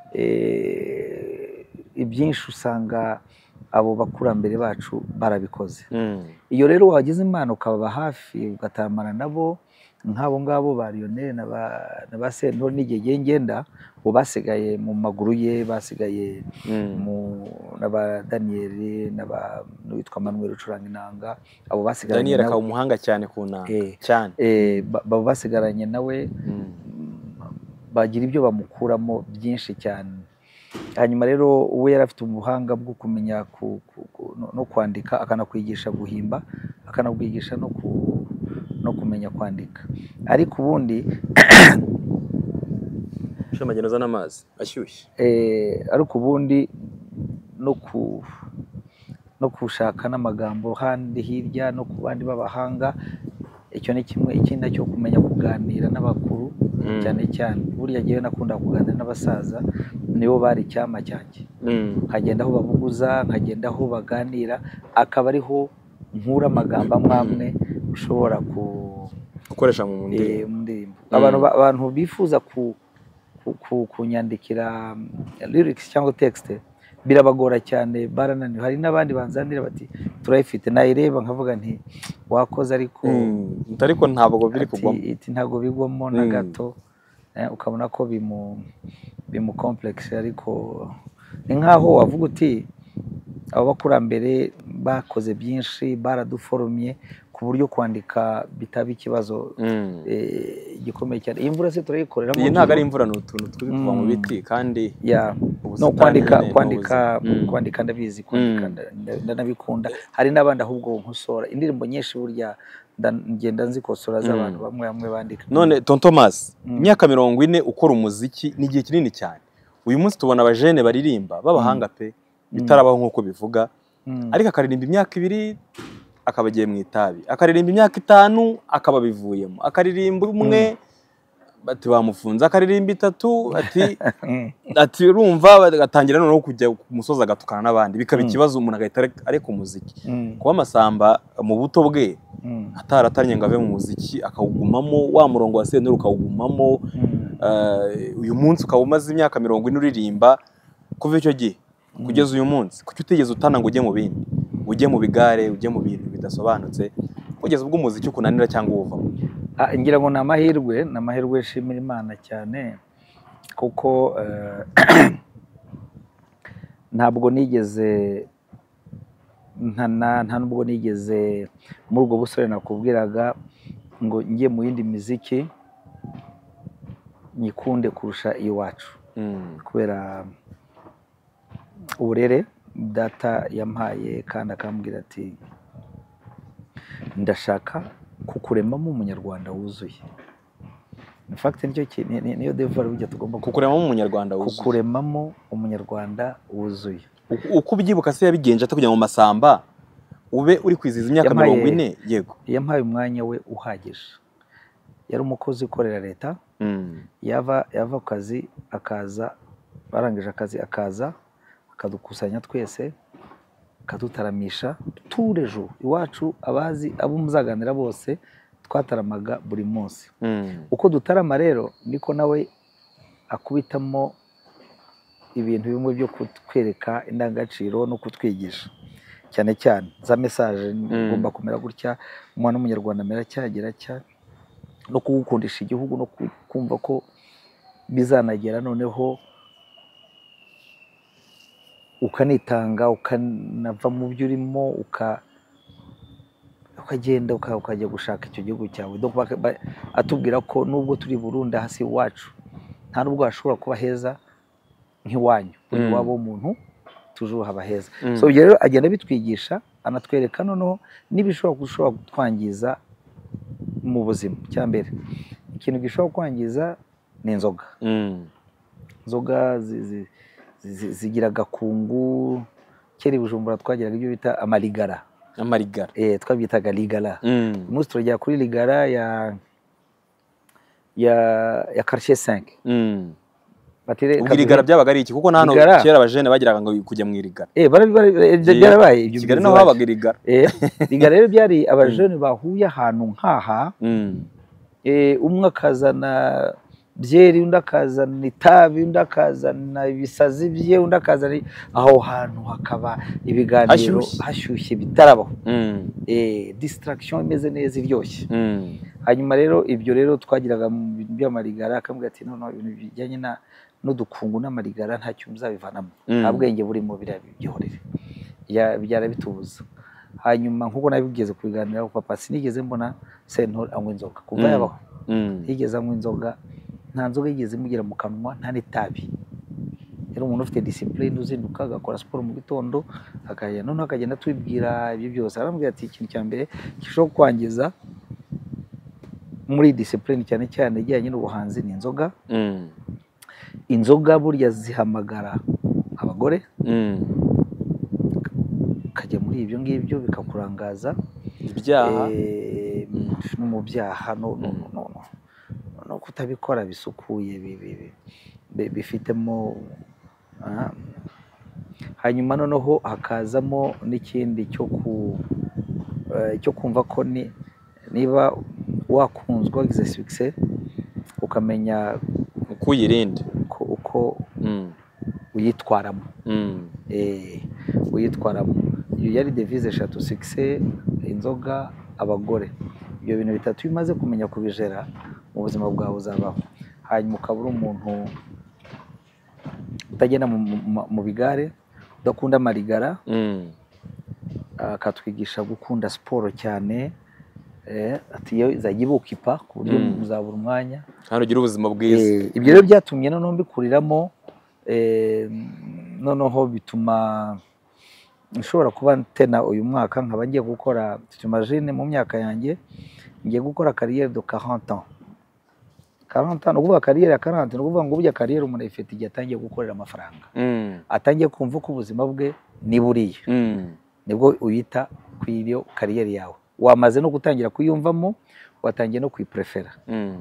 ibyinshi usanga abo bakurambere bacu barabikoze. iyo rero wagize imana ukaba hafi ugatamana nabo nk'abo ngabo ba Lionel na ba Sentore n'igihe ngenda bo basigaye mu maguru ye basigaye mu n'aba Daniel n'aba witwa Manuel ucuranga inanga abo basigaye Daniel akaba umuhanga cyane ku nanga cyane eh babo basigaranye nawe bagira ibyo bamukuramo byinshi cyane. hanyuma rero uwe yarafite ubuhanga bwo kumenya no kwandika akanakwigisha guhimba akanakwigisha no no kumenya kwandika ariko ubundi shemageno za namazi ashyushye eh ariko ubundi no ku no kushaka n'amagambo handi hirya no ku bandi babahanga icyo ni kimwe. ikindi cyo kumenya kuganira n'abakuru cyane cyane burya giye nakunda kuganira n'abasaza nibo bari cyama cyanjye nkagenda aho bavuguza nkagenda aho baganira akaba ariho nkura amagambo amwe ushobora gukoresha mu ndirimbo. abantu abantu bifuza ku kunyandikira lyrics cyangwa text birabagora cyane barananiwe. hari n'abandi banzanira bati turayifite nayireba nkavuga nti wakoze ariko ariko ntabwo biri kugwamo iti ntabwo bigwamo na gato ukabona ko bimu bimu complex ariko ni nkaho wavuga uti abo bakurambere bakoze byinshi baraduforumye ku buryo kwandika bitaba ikibazo gikomeye cyane. imvura se turayikorera iyi ntago ari imvura n'utuntu turi kuva mu biti kandi ya no kwandika kwandika kwandika ndabizi kwandika ndanabikunda. hari n'abandi ahubwo nkosora indirimbo nyinshi burya ngenda nzikosora z'abantu bamwe bamwe bandika. none Tonton Thomas imyaka mirongo ine ukora umuziki ni igihe kinini cyane. uyu munsi tubona abajene baririmba babahanga pe bitarabaho nkuko bivuga ariko akaririmba imyaka ibiri akabagiye mu itabi akaririmba imyaka itanu akaba bivuyemo akaririmba umwe bati bamufunze akaririmba itatu ati ati urumva agatangira noneho kujya ku musozi agatukana n'abandi bikaba ikibazo umuntu agahita areka umuziki kuba Masamba mu buto bwe ataratanye ngo ave mu muziki akawugumamo wa murongo wa Sentore ukawugumamo uyu munsi ukaba umaze imyaka mirongo ine uririmba kuva icyo gihe kugeza uyu munsi kuki utigeze utana ngo ujye mu bindi ujye mu bigare ujye mu bintu bidasobanutse kugeza ubwo umuziki ukunanira cyangwa uvamo? Ngira ngo ni amahirwe ni amahirwe nshimira Imana cyane kuko ntabwo nigeze nta nubwo nigeze muri ubwo busore nakubwiraga ngo njye mu yindi miziki nyikunde kurusha iwacu kubera uburere data yampaye kandi akambwira ati ndashaka kukuremamo umunyarwanda wuzuye. In fact nicyo niyo devoir bijya tugomba kukuremamo umunyarwanda wuzuye kukuremamo umunyarwanda wuzuye. Uko ubyibuka se yabigenje atakugira ngo Masamba ube uri kwiziza imyaka mirongo ine? Yego, yampaye umwanya we uhagije. Yari umukozi ukorera leta, yava yava kazi akaza, barangije akazi akaza akadukusanya twese akadutaramisha turejo iwacu. Abazi abo muzaganira bose twataramaga buri munsi. Uko dutarama rero niko nawe akubitamo ibintu bimwe byo kutwereka indangagaciro no kutwigisha cyane cyane za message ngomba kumera gutya, umwana w'umunyarwanda amera cyagira cya no kugukundisha igihugu no kumva ko bizanagera noneho ukanitanga ukanava mu byo urimo ukagenda ukajya gushaka icyo gihugu cyawe. Atubwira ko nubwo turi Burundi hasi iwacu nta nubwo hashobora kuba heza nk'iwanyu, uri wabo w'umuntu tujuru haba heza. So rero agenda bitwigisha anatwereka noneho n'ibishobora gushobora kutwangiza mu buzima. Cyambere ikintu gishobora kwangiza ni inzoga. Inzoga zigira gakungu. Kera Bujumbura twagiraga ibyo bita amarigara. Amarigara eh twabyitaga ligara. Umunsi turajya kuri ligara ya ya ya quartier cinq. Batire irigara byabaga ari iki kuko nano kera abajene bagiraga ngo kujya mu irigara. Eh byarabaye ibyo Kigali naho habaga irigara. Eh ligara rero byari abajene bahuye ahantu nkaha. Eh umwe akazana byeri, undi akazana itabi, undi akazana ibisazi bye, undi akazana aho hantu hakaba ibiganiro hashyushye bitarabaho. Eh distraction imeze neza iryoshye. Hanyuma rero ibyo rero twagiraga mu bintu by'amarigara akambwira ati none ibintu bijyanye na n'udukungu n'amarigara nta cyo muzabivanamo, nta bwenge burimo birabyihorere byara bitubuza. Hanyuma nkuko nabigeze kubiganira papa sinigeze mbona Sentore anywa inzoga kuva yabaho. Yigeze anywa inzoga, nta nzoga yigeze mugira mu kanwa, nta n'itabi. Yari umuntu ufite discipline, uzinduka agakora siporo mu gitondo akajya none akagenda twibwira ibyo byose. Arambwira ati ikintu cya mbere gishobora kwangiza muri discipline cyane cyane ijyanye n'ubuhanzi ni inzoga. Inzoga burya zihamagara abagore, kajya muri ibyo ngibyo bikakurangaza ibyaha no mu byaha no no no kutabikora bisukuye bifitemo. Hanyuma noneho hakazamo n'ikindi cyo ku cyo kumva ko ni niba wakunzwe wagize success ukamenya uko uyirinde uko uyitwaramo. Eh uyitwaramo iyo yari devise eshatu: success, inzoga, abagore. Ibyo bintu bitatu bimaze kumenya kubijera mu buzima bwawe uzabaho. Hanyuma ukabura umuntu utagenda mu bigare, udakunda amarigara. Akatwigisha gukunda siporo cyane. Eh ati yo izagibukipa ku buryo muzabura umwanya kandi ugira ubuzima bwiza. Ibyo rero byatumye noneho mbikuriramo. Eh noneho bituma nshobora kuba tena uyu mwaka nkaba ngiye gukora, imagine mu myaka yanjye ngiye gukora carrière de quarante ans. quarante ans uvuga carrière ya quarante, uvuga ngo ubya carrière umuntu ifite igihe atangiye gukorera amafaranga. Atangiye kumva ko ubuzima bwe ni buriye. Nibwo uyita kwiriyo carrière yawe. Wamaze no gutangira kuyumvamo, watangiye no kwiprefera.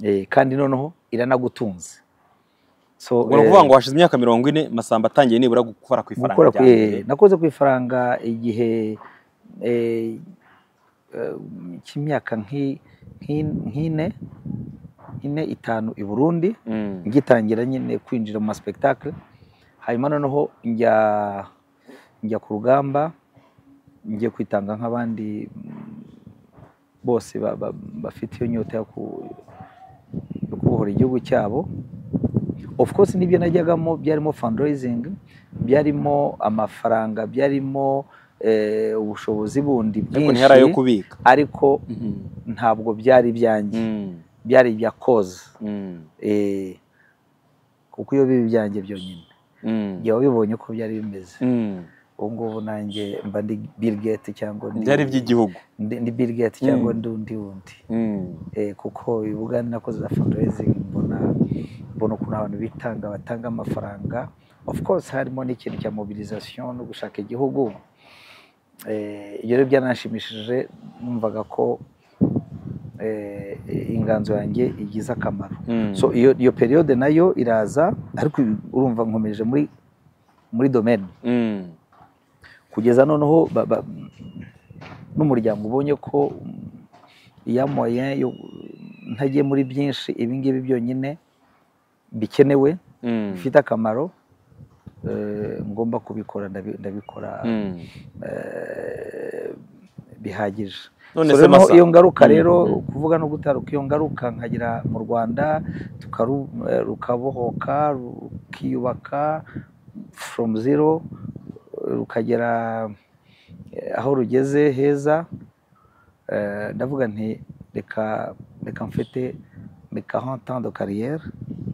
eh kandi noneho iranagutunze. So ubwo kuvuga ngo hashize imyaka mirongo ine Masamba atangiye nibura gukora ku ifaranga ryanjye. Nakoze ku ifaranga igihe eh cy'imyaka nk'ine ine itanu i Burundi ngitangira nyine kwinjira mu spectacle. Hanyuma noneho njya njya ku rugamba ngiye kwitanga nk'abandi bose bafite iyo nyota yo kubohora igihugu cyabo. Of course nibyo najyagamo byarimo fundraising, byarimo amafaranga, byarimo eh ubushobozi bundi bwinshi yo kubika, ariko ntabwo byari byanjye, byari bya cause. Eh kuko iyo bibi byanjye byonyine njye wabibonye ko byari bimeze. Ubu ngubu nanjye mba ndi Bill Gates cyangwa byari by'igihugu, ndi Bill Gates cyangwa ndundi wundi. Eh kuko ibugani nakoze za fundraising, mbona mbona ukuntu abantu bitanga batanga amafaranga. Of course harimo n'ikintu cya mobilisation no gushaka igihugu. Eh iyo byanashimishije, numvaga ko eh inganzo yanjye igize akamaro. So iyo iyo periode nayo iraza, ariko urumva nkomeje muri muri domaine kugeza noneho n'umuryango ubonye ko iya moyen yo ntagiye muri byinshi, ibi ngibi byonyine bikenewe bifite akamaro, ngomba kubikora ndabikora bihagije. None se Masa iyo ngaruka rero kuvuga no gutaruka iyo ngaruka nkagira mu Rwanda tukarukabohoka rukiyubaka from zero rukagera aho rugeze heza. Ndavuga nti reka reka mfite quarante ans de carrière,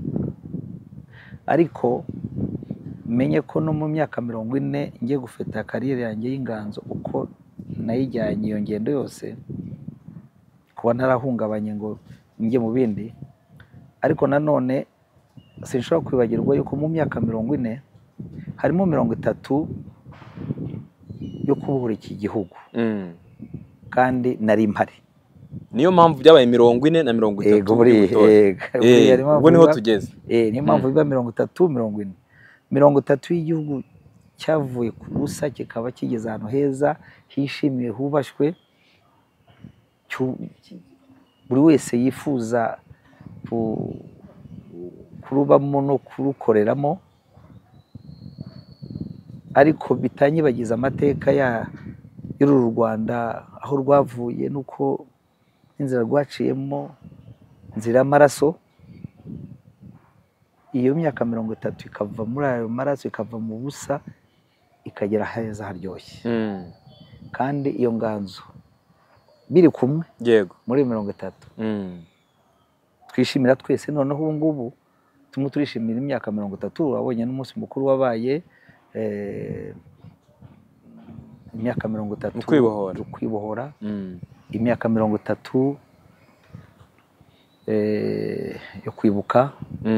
ariko menye ko no mu myaka mirongo ine ngiye gufata carrière yanjye y'inganzo uko nayijyanye iyo ngendo yose, kuba ntarahungabanye ngo njye mu bindi. Ariko nanone sinshobora kwibagirwa yuko mu myaka mirongo ine harimo mirongo itatu yo kubohora iki gihugu, kandi nari mpari. Niyo mpamvu byabaye mirongo ine na mirongo itatu. Ubwo niho tugeze. Eh niyo mpamvu biba mirongo itatu mirongo ine. Mirongo itatu y'igihugu cyavuye ku busa kikaba kigeze ahantu heza hishimiye hubashwe, buri wese yifuza kurubamo no kurukoreramo, ariko bitanyibagiza amateka ya y'uru Rwanda aho rwavuye nuko inzira rwaciyemo, inzira y'amaraso. Iyo myaka mirongo itatu ikava muri ayo maraso, ikava mu busa ikagera heza haryoshye. Kandi iyo nganzo biri kumwe yego muri mirongo itatu twishimira twese. Noneho ubu ngubu tumwe turishimira imyaka mirongo itatu. Wabonye n'umunsi mukuru wabaye imyaka mirongo itatu kwibohora kwibohora imyaka mirongo itatu yo kwibuka,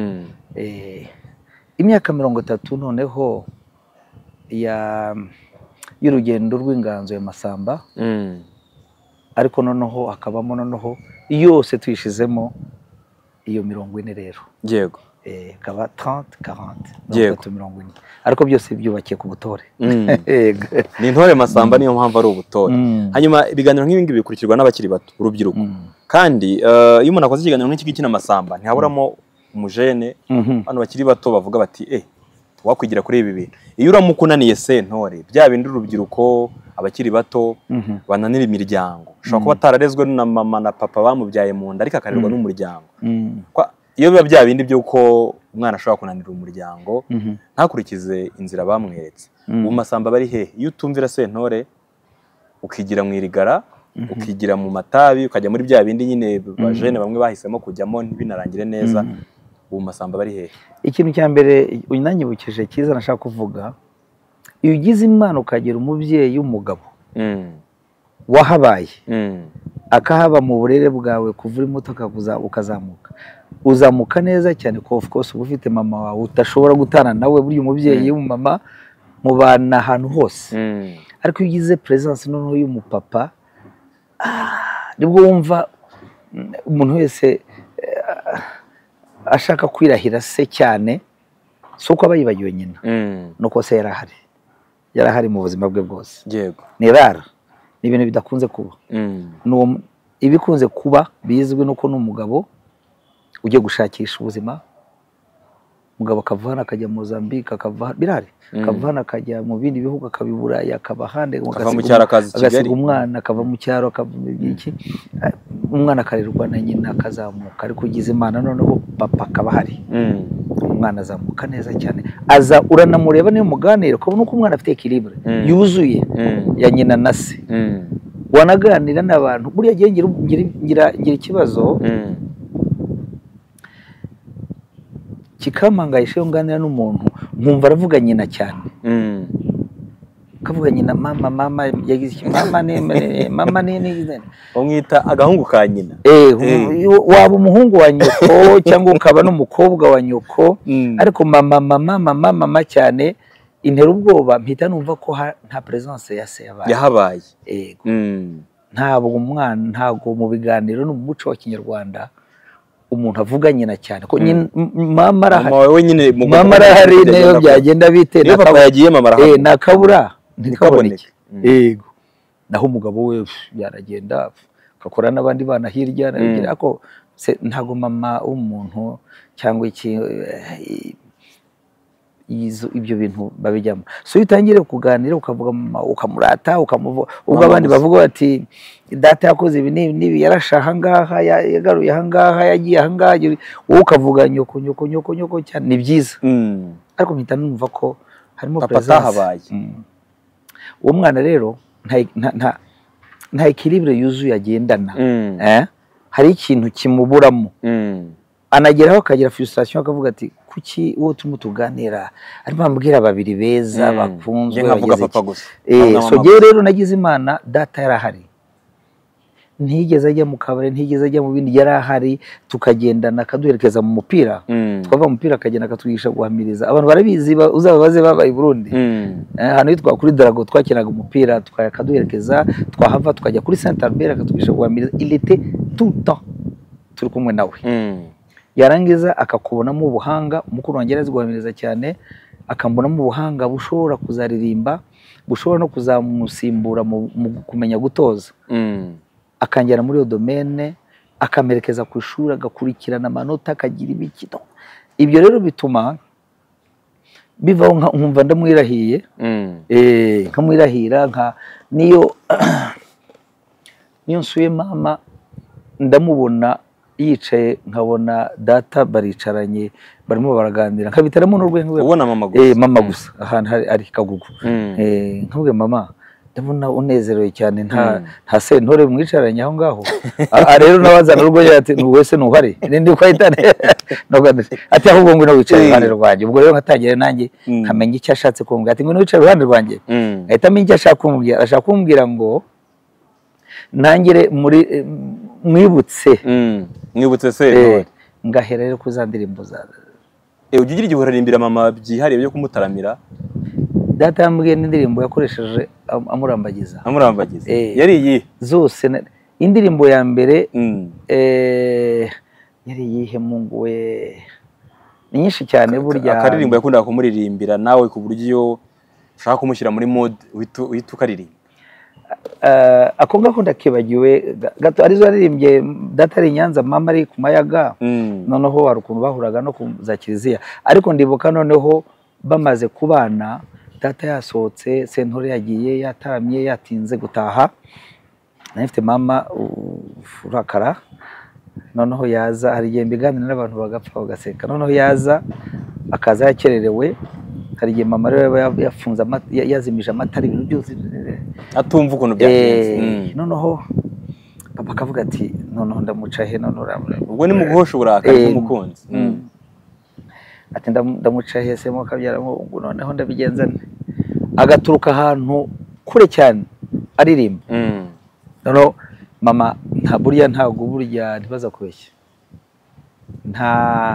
imyaka mirongo itatu noneho ya y'urugendo rw'inganzo ya Masamba. Ariko noneho hakabamo noneho yose tuyishizemo iyo mirongo ine rero. Yego. Eh kaba trente quarante mirongo ine, ariko byose byubakiye ku butore. Ni intore Masamba, niyo mpamvu ari ubutore. Hanyuma ibiganiro nk'ibi ngibi bikurikirwa n'abakiri bato, urubyiruko. Kandi iyo umuntu akoze ikiganiro nk'iki giki na Masamba ntihaburamo umujene, hano bakiri bato bavuga bati eh wakwigira kuri ibi bintu. Iyo uramukunaniye sentore bya bindi urubyiruko abakiri bato bananira imiryango, ushobora kuba atararezwe na mama na papa bamubyaye mu nda, ariko akarerwa n'umuryango. Iyo biba bya bindi by'uko umwana ashobora kunanira umuryango ntakurikize inzira bamweretse. Ubu Masamba bari he? Iyo utumvira sentore ukigira mu irigara, ukigira mu matabi, ukajya muri bya bindi nyine bajene bamwe bahisemo kujyamo ntibinarangire neza. Ubu Masamba bari he? Ikintu cya mbere unanyibukije cyiza nashaka kuvuga, iyo ugize imana ukagira umubyeyi w'umugabo wahabaye, akahaba mu burere bwawe kuva uri muto ukazamuka, uzamuka neza cyane. Ko of course uba ufite mama wawe utashobora gutana nawe, buri umubyeyi w'umumama mubana ahantu hose. Ariko iyo ugize presence noneho y'umupapa, nibwo wumva umuntu wese ashaka kwirahira se cyane si uko aba yibagiwe nyina nuko se yarahari yarahari mu buzima bwe bwose yego ni rara ni ibintu bidakunze kuba ibikunze kuba bizwi nuko n'umugabo ugiye gushakisha ubuzima umugabo akavana akajya mu Mozambique akava birari akavana akajya mu bindi bihugu akabibura yakaba hande agasiga umwana akava mu cyaro akava iki umwana akarerwa na nyina akazamuka ariko ugize Imana noneho papa akaba hari umwana azamuka neza cyane aza uranamureba niyo muganira ukabona uko umwana afite equilibre yuzuye ya nyina na se wanaganira n'abantu buriya gihe ngira ngira ikibazo kikamangayisha nganira n'umuntu nkumva aravuga nyina cyane kavuga nyina mama mama yagize mama ne mama ne ne umwita agahungu ka nyina eh waba umuhungu wa nyoko cyangwa ukaba n'umukobwa wa nyoko ariko mama mama mama mama cyane intera ubwoba mpita numva ko nta presence ya se yabaye yahabaye yego ntabwo umwana ntago mu biganiro no mu muco wa Kinyarwanda umuntu avuga nyina cyane ko mama arahari mama wewe nyine mama arahari niyo byagenda bite na papa yagiye mama arahari eh nakabura ntikaboneke yego naho umugabo we yaragenda akakora n'abandi bana hirya ariko ntago mama w'umuntu cyangwa iki izo ibyo bintu babijyamo so utangire kuganira ukavuga mama ukamurata ukamuvuga ubwo abandi bavuga bati data yakoze ibi nibi yarashaha ngaha yagaruye aha ngaha yagiye aha ngaha wowe ukavuga nyoko nyoko nyoko nyoko cyane ni byiza ariko mpita numva ko harimo presence uwo mwana rero nta nta nta equilibre yuzuye agendana eh hari ikintu kimuburamo anageraho akagira frustration akavuga ati kuki uwo turimo tuganira arimo ambwira babiri beza bakunzwe nkavuga papa gusa eh so je rero nagize Imana data yarahari ntigeze ajya mu kabare ntigeze ajya mu bindi yarahari tukagendana akaduherekeza mu mupira twava mu mupira akagenda akatwigisha guhamiriza abantu barabizi uzababaze babaye i Burundi hano yitwa kuri Drago twakinaga umupira twakaduherekeza twahava tukajya kuri Saint Albert akatwigisha guhamiriza il était tout le temps turi kumwe nawe yarangiza akakubonamo ubuhanga umukuru wanjye arazi guhamiriza cyane akambonamo ubuhanga bushobora kuzaririmba bushobora no kuzamusimbura mu kumenya gutoza akanjyana muri iyo domaine akamerekeza ku ishuri agakurikirana amanota akagira ibikito ibyo rero bituma bivaho nkumva ndamwirahiye eh nkamwirahira nka niyo niyo nsuye mama ndamubona yicaye nkabona data baricaranye barimo baraganira nkabitaramo n'urwego ubona mama gusa eh mama gusa ahantu ari Kagugu eh nkabwe mama ndabona unezerewe cyane nta nta sentore mwicaranye aho ngaho rero nabazana urwo yati wese nuhari ndi kwahitane ati ahubwo ngo wicaye iruhande rwanjye ubwo rero nkatangira nanjye nkamenya icyo ashatse kumbwira ati ngo wicaye iruhande rwanjye ahita amenya icyo ashaka kumbwira ashaka kumbwira ngo nangire muri mwibutse mwibutse sentore ngahera rero kuzandirimbo za eh ugigira igihe urarimbira mama byihariye byo kumutaramira data yambwiye n'indirimbo yakoresheje amurambagiza amurambagiza yari iyi zose indirimbo ya mbere eh yari yihe Mungu we ni nyinshi cyane burya akaririmbo yakundaga kumuririmbira nawe ku buryo ushaka kumushyira muri mode uhita ukaririmba ako ngako ndakibagiwe gato arizo yaririmbye data ari Nyanza mama ari ku Mayaga noneho hari ukuntu bahuraga no za kiliziya ariko ndibuka noneho bamaze kubana data yasohotse sentore yagiye yataramye yatinze gutaha nafite mama urakara noneho yaza hari igihe mbiganira n'abantu bagapfa bagaseka noneho yaza akaza yakererewe hari igihe mama rero yafunze yazimije amatara ibintu byose atumva ukuntu byagenze noneho papa akavuga ati noneho ndamuca he none ubwo ni mu guhosha uburakari bw'umukunzi ati ndamuca he se mo kabyaramo ubwo noneho ndabigenzane agaturuka ahantu kure cyane aririmba noneho mama nta burya ntago burya ntibaza kubeshya nta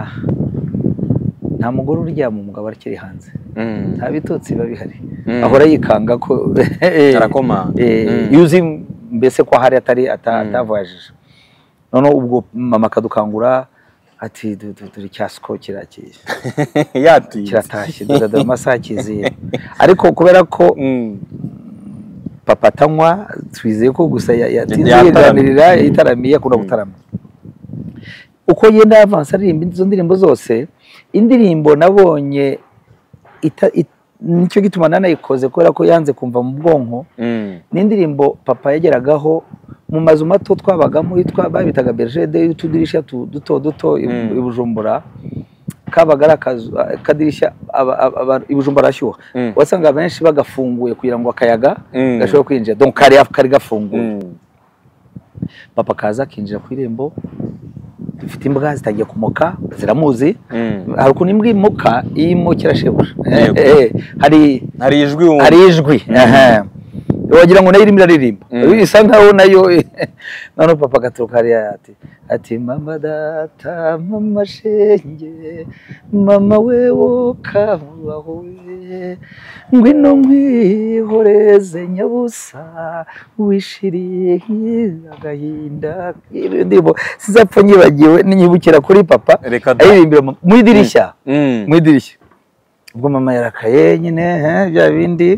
nta mugore uryama umugabo akiri hanze nta bitotsi biba bihari ahora yikanga ko arakoma yuzi mbese ko hari atari atavajije noneho ubwo mama akadukangura ati turi cyasiko kirakije yati kiratashye dore amasaha kiziye ariko kubera ko papa tanywa twizeye ko gusa yatinziganirira itaramiye akunda gutarama uko yenda avance aririmba izo ndirimbo zose indirimbo nabonye nicyo gituma nanayikoze kubera ko yanze kumva mu bwonko n'indirimbo papa yageragaho mu mazu mato twabagamo yitwa babitaga bergede y'utudirisha duto duto i Bujumbura kabaga akazu kadirisha i Bujumbura ashyuha wasanga benshi bagafunguye kugira ngo akayaga gashobora kwinjira donc kari kari gafunguye papa kaza kinjira ku irembo dufite imbwa zitagiye kumoka ziramuzi hari ukuntu imbwa imuka iyimo kirashebura hari hari ijwi hari ijwi wagira ngo nayo irimo iraririmba bisa nkaho nayo none papa gaturuka hariya ati ati mama data mama shenge mama wewe kabaho ngwino nkwihoreze nyabusa wishiriye agahinda ndimo sizapfa nyibagiwe ninyibukira kuri papa ayirimbira mu idirishya mu idirishya ubwo mama yarakaye nyine bya bindi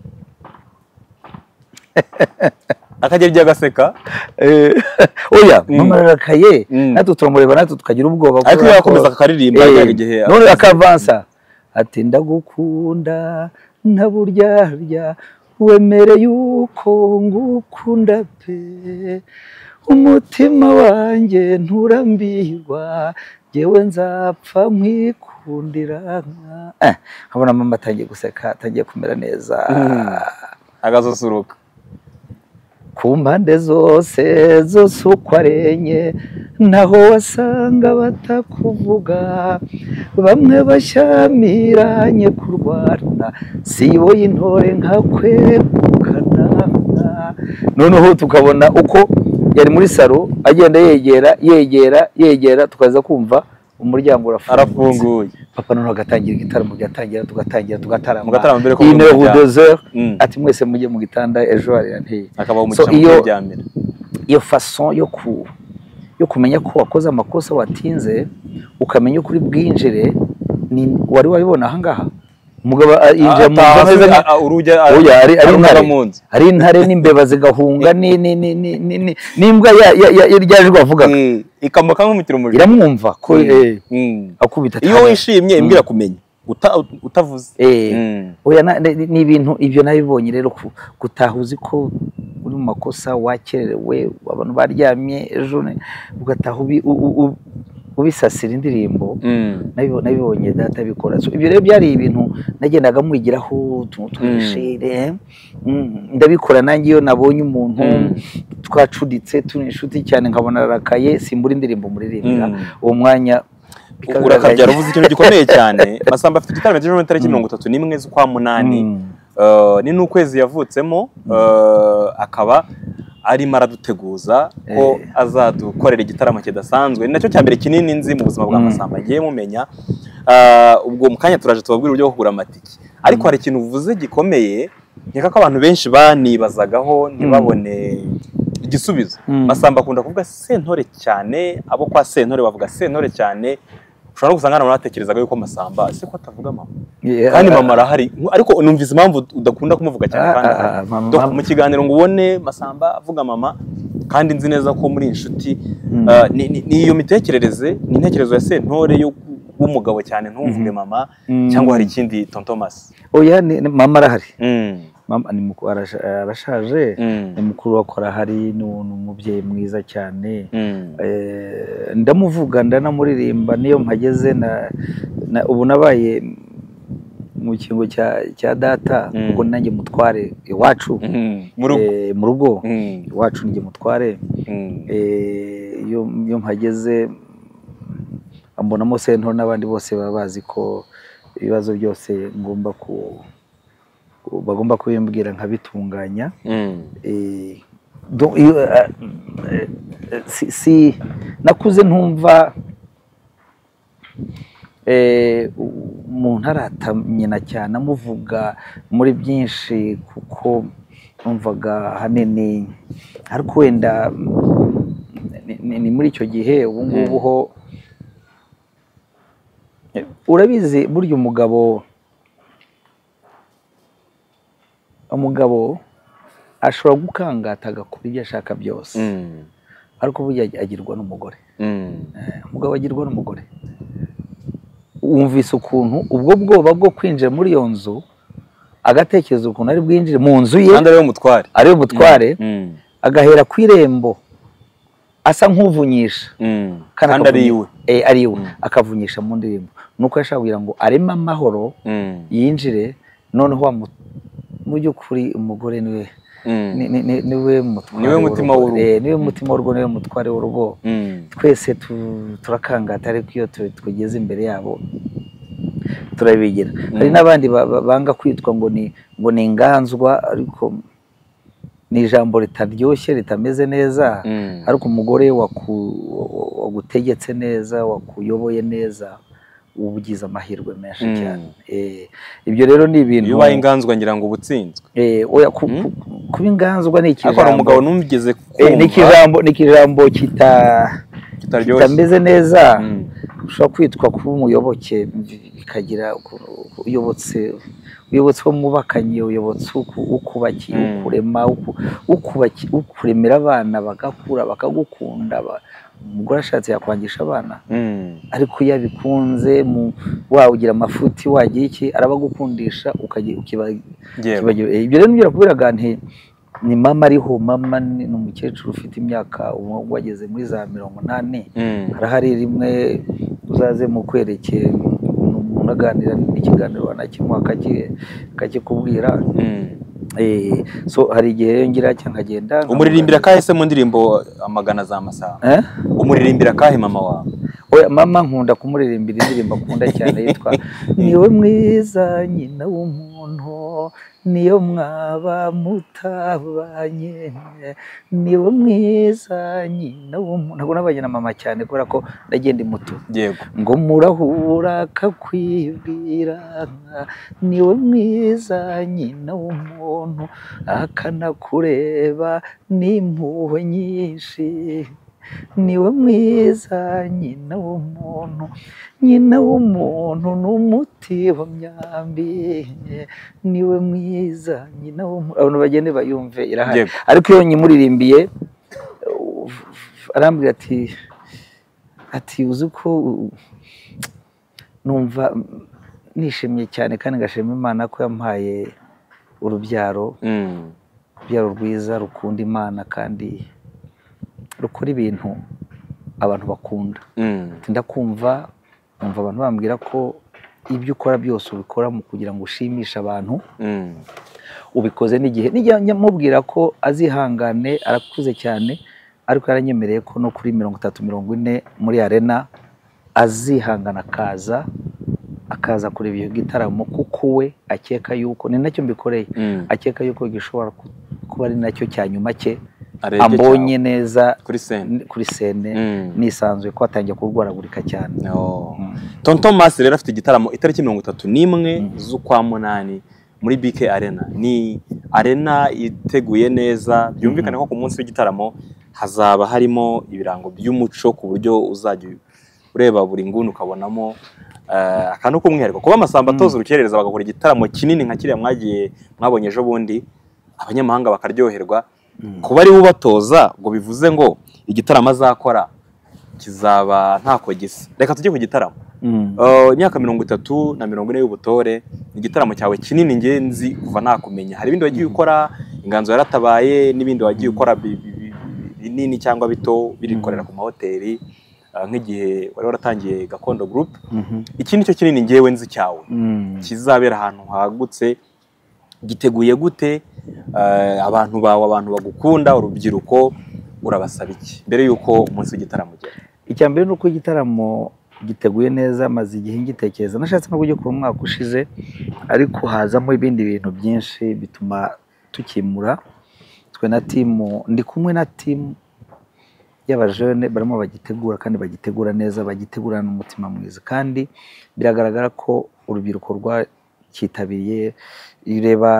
akajya byagaseka eh oya mama yarakaye natwe turamureba natwe tukagira ubwoba ariko yakomeza akaririmba igihe none akavansa ati ndagukunda ntaburyarya wemere yuko ngukunda pe umutima wanjye nturambirwa jewe nzapfa mwikundira eh nkabona mama atangiye guseka atangiye kumera neza agazosuruka ku mpande zose zose uko arenye naho wasanga batakuvuga bamwe bashyamiranye kurwana sibo y'intore nkakwegukana noneho tukabona uko yari muri saro agenda yegera yegera yegera tukaza kumva umuryango arafunguye papa noneho agatangira igitaramo gatangira tugatangira tugatarama mugatarama mbere ko une heure deux heures ati mwese mujye mu gitanda ejo ari nti akaba umucamo byamira iyo façon yo ku yo kumenya ko wakoze amakosa watinze ukamenya kuri bwinjire ni wari wabibona aha ngaha umugabo inje mu nzameza urujya ari ari intare ari intare n'imbeba zigahunga ni ni ni ni nimbwa yaryajwe bavuga ikamuka nk'umutiro umuriro iramwumva ko akubita iyo wishimye imbwira kumenya utavuze oya ni ibintu ibyo nabibonye rero gutahuzi ko uri mu makosa wakerewe abantu baryamye ejo ugataha ubisasira indirimbo nabibonye data bikora ibyo rero byari ibintu nagendaga mwigiraho tunishere ndabikora nanjye iyo nabonye umuntu twacuditse turi inshuti cyane nkabona arakaye simbura indirimbo muririmbira uwo mwanya urakabyara uvuze ikintu gikomeye cyane Masamba afite igitaramo cy'ejo tariki mirongo itatu n'imwe z'ukwa munani ni n'ukwezi yavutsemo akaba arimo araduteguza ko azadukorera igitaramo kidasanzwe ni nacyo cyambere kinini nzi mu buzima bwa Masamba ngiye mumenya ubwo mukanya turaje tubabwira uburyo bwo kugura amatiki ariko hari ikintu uvuze gikomeye nkeka ko abantu benshi banibazagaho ntibabone igisubizo Masamba akunda kuvuga sentore cyane abo kwa sentore bavuga sentore cyane ushobora gusanga abantu batekerezaga yuko Masamba ese ko atavuga mama kandi mama arahari ariko numvise impamvu udakunda kumuvuga cyane kandi mu kiganiro ngo ubone Masamba avuga mama kandi nzi neza ko muri inshuti ni iyo mitekerereze ni intekerezo ya sentore yo w'umugabo cyane ntuvuge mama cyangwa hari ikindi Tontomas oya mama arahari mama ni mukuru arashaje ni mukuru wakora hari n'umubyeyi mwiza cyane ndamuvuga ndanamuririmba niyo mpageze na ubu nabaye mu kingo cya cya data ubwo nanjye mutware iwacu mu rugo iwacu ninjye mutware iyo mpageze ambonamo sentore n'abandi bose baba bazi ko ibibazo byose ngomba ku bagomba kubimbwira nkabitunganya si nakuze ntumva umuntu aratamyina cyane amuvuga muri byinshi kuko numvaga hanini ariko wenda ni muri icyo gihe ubu ngubu ho urabizi burya umugabo umugabo ashobora gukangata agakora ibyo ashaka byose ariko burya agirwa n'umugore. Umugabo agirwa n'umugore. Wumvise ukuntu ubwo bwoba bwo kwinjira muri iyo nzu agatekereza ukuntu ari bwinjire mu nzu ye kandi ari umutware ari umutware agahera ku irembo asa nk'uvunyisha kandi ari iwe eh ari iwe akavunyisha mu ndirimbo nuko yashaka kugira ngo arema amahoro yinjire noneho wa mu by'ukuri umugore niwe niwe mutware niwe mutima w'urugo niwe mutima w'urugo niwe mutware w'urugo twese turakangata ariko iyo tugeze imbere yabo turabigira. Hari n'abandi banga kwitwa ngo ni ngo ni inganzwa ariko ni ijambo ritaryoshye ritameze neza ariko umugore wagutegetse neza wakuyoboye neza ubugize amahirwe menshi cyane. Eh ibyo rero ni ibintu yubaye inganzwa ngira ngo ubutsinzwe eh oya kuba inganzwa ni ikijambo akora umugabo numugeze kumva ni ikijambo ni ikijambo kita kitameze neza ushobora kwitwa kuba umuyoboke bikagira uyobotse uyobotse wo mubakanye uyobotse ukubaki ukurema ukubaki ukuremera abana bagakura bakagukunda umugore ashatse yakwangisha abana ariko yabikunze mu wawugira amafuti wagiye iki arabagukundisha ukiba ibyo rero nibyo kubiraga nti ni mama ariho mama ni umukecuru ufite imyaka wageze muri za mirongo inani harahari rimwe uzaze mu kwerekeye unaganira n'ikiganiro wanakimwa akakikubwira eh so hari igihe yongera cyangwa agenda umuririmbira kahise mu ndirimbo amagana za Masabo eh umuririmbira kahe mama wawe oya mama nkunda kumuririmbira indirimbo akunda cyane yitwa niwe mwiza nyina w'umuntu niyo mwaba mutabanye niwe mwiza nyina w'umuntu ntabwo nabanye na mama cyane kubera ko ndagenda muto yego ngo murahura kakwibwira niwe mwiza nyina w'umuntu akanakureba n'impuhwe nyinshi niwe mwiza nyina w'umuntu nyina w'umuntu n'umuti wa myambi niwe mwiza nyina w'umuntu abantu bagende bayumve irahari ariko iyo nyimuririmbiye arambwira ati ati uzi ko numva nishimye cyane kandi ngashima Imana ko yampaye urubyaro urubyaro rwiza rukunda Imana kandi rukora ibintu abantu bakunda. Ndakumva numva abantu bambwira ko ibyo ukora byose ubikora mu kugira ngo ushimishe abantu ubikoze n'igihe nijya mubwira ko azihangane arakuze cyane ariko yaranyemereye ko no kuri mirongo itatu mirongo ine muri arena azihangana akaza akaza kuri ibyo gitaramo kuko we akeka yuko ni nacyo mbikoreye akeka yuko gishobora kuba ari nacyo cyanyuma cye ambonye neza kuri sene kuri sene nisanzwe ko atangiye kurwaragurika cyane. Tonton Masi rero afite igitaramo itariki mirongo itatu n'imwe z'ukwa munani muri B K Arena. Ni arena iteguye neza byumvikane ko ku munsi w'igitaramo hazaba harimo ibirango by'umuco ku buryo uzajya ureba buri nguni ukabonamo akantu k'umwihariko kuba Masamba atoza urukerereza bagakora igitaramo kinini nka kiriya mwagiye mwabonye ejo bundi abanyamahanga bakaryoherwa kuba ari ubatoza ngo bivuze ngo igitaramo azakora kizaba ntako gisa. Reka tujye ku gitaramo imyaka mirongo itatu na mirongo ine y'ubutore igitaramo cyawe kinini ngenzi kuva nakumenya. Hari ibindi wagiye ukora inganzo yaratabaye n'ibindi wagiye ukora binini cyangwa bito birikorera ku mahoteli nk'igihe wari waratangiye Gakondo Group. Iki nicyo kinini ngewe nzi cyawe kizabera ahantu hagutse giteguye gute abantu bawe abantu bagukunda urubyiruko urabasaba iki mbere yuko umunsi w'igitaramo ugera? Icya mbere nuko igitaramo giteguye neza maze igihe ngitekereza nashatse no kujya ku mwaka ushize ariko hazamo ibindi bintu byinshi bituma tukimura twe na timu ndi kumwe na timu y'abajene barimo bagitegura kandi bagitegura neza bagitegurana umutima mwiza kandi biragaragara ko urubyiruko rwa cyitabiriye ireba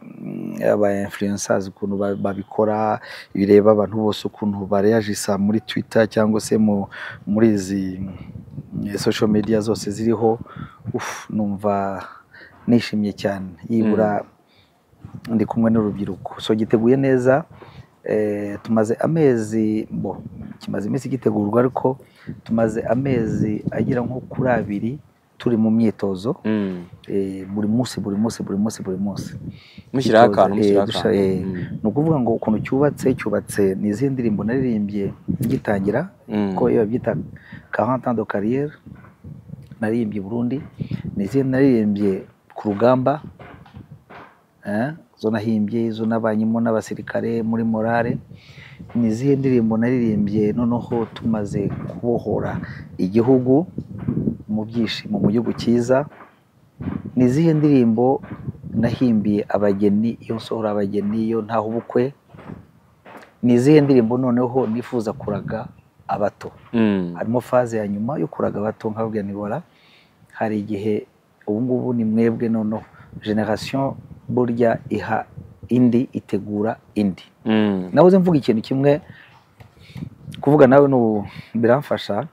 aba influencers ukuntu babikora ireba abantu bose ukuntu bareyajisa muri Twitter cyangwa se mu muri izi social media zose ziriho uf numva nishimye cyane yibura ndi kumwe n'urubyiruko so giteguye neza eh tumaze amezi bo kimaze imisi gitegurwa ariko tumaze amezi agira nko kuri abiri turi mu myitozo eh buri munsi buri munsi buri munsi buri munsi mushyira akantu mushyira no kuvuga ngo ukuntu cyubatse cyubatse nizi ndirimbo naririmbye gitangira ko iyo byita quarante ans de carrière naririmbye Burundi nizi naririmbye ku rugamba eh zo nahimbye zo nabanyimo n'abasirikare muri morale nizi ndirimbo naririmbye noneho tumaze kubohora igihugu mu byishimo mu gihugu cyiza nizihe ndirimbo nahimbiye abageni iyo nsohora abageni iyo ntaho ubukwe nizihe ndirimbo noneho nifuza kuraga abato harimo faze ya nyuma yo kuraga abato nkababwira ni bora hari igihe ubu ngubu ni mwebwe noneho generation burya iha indi itegura indi nabuze mvuga ikintu kimwe kuvuga nawe no biramfasha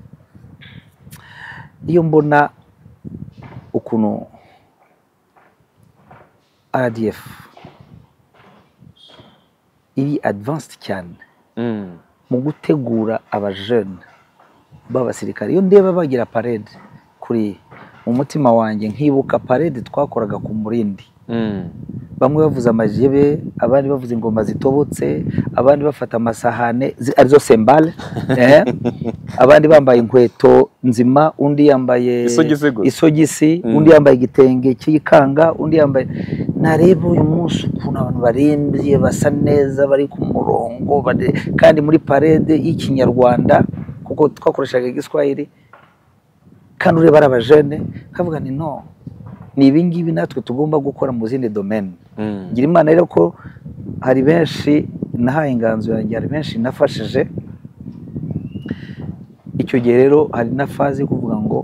iyo mbona ukuntu R D F iri advanced cyane mu gutegura abajeune b'abasirikare iyo ndeba bagira parade kuri mu mutima wanjye nkibuka parade twakoraga ku Murindi bamwe bavuza amajebe abandi bavuza ingoma zitobotse abandi bafata amasahane arizo sembale eh abandi bambaye inkweto nzima undi yambaye isogisi undi yambaye igitenge cy'ikanga undi yambaye nareba uyu munsi ukuntu abantu barembye basa neza bari ku murongo kandi muri parade y'ikinyarwanda kuko twakoreshaga igiswahili kandi ureba abajene kavuga ni no ni ibingibi natwe tugomba gukora mu zindi domaine ngira imana rero ko hari benshi nahaye inganzo yanjye hari benshi nafashije icyo gihe rero hari na faze kuvuga ngo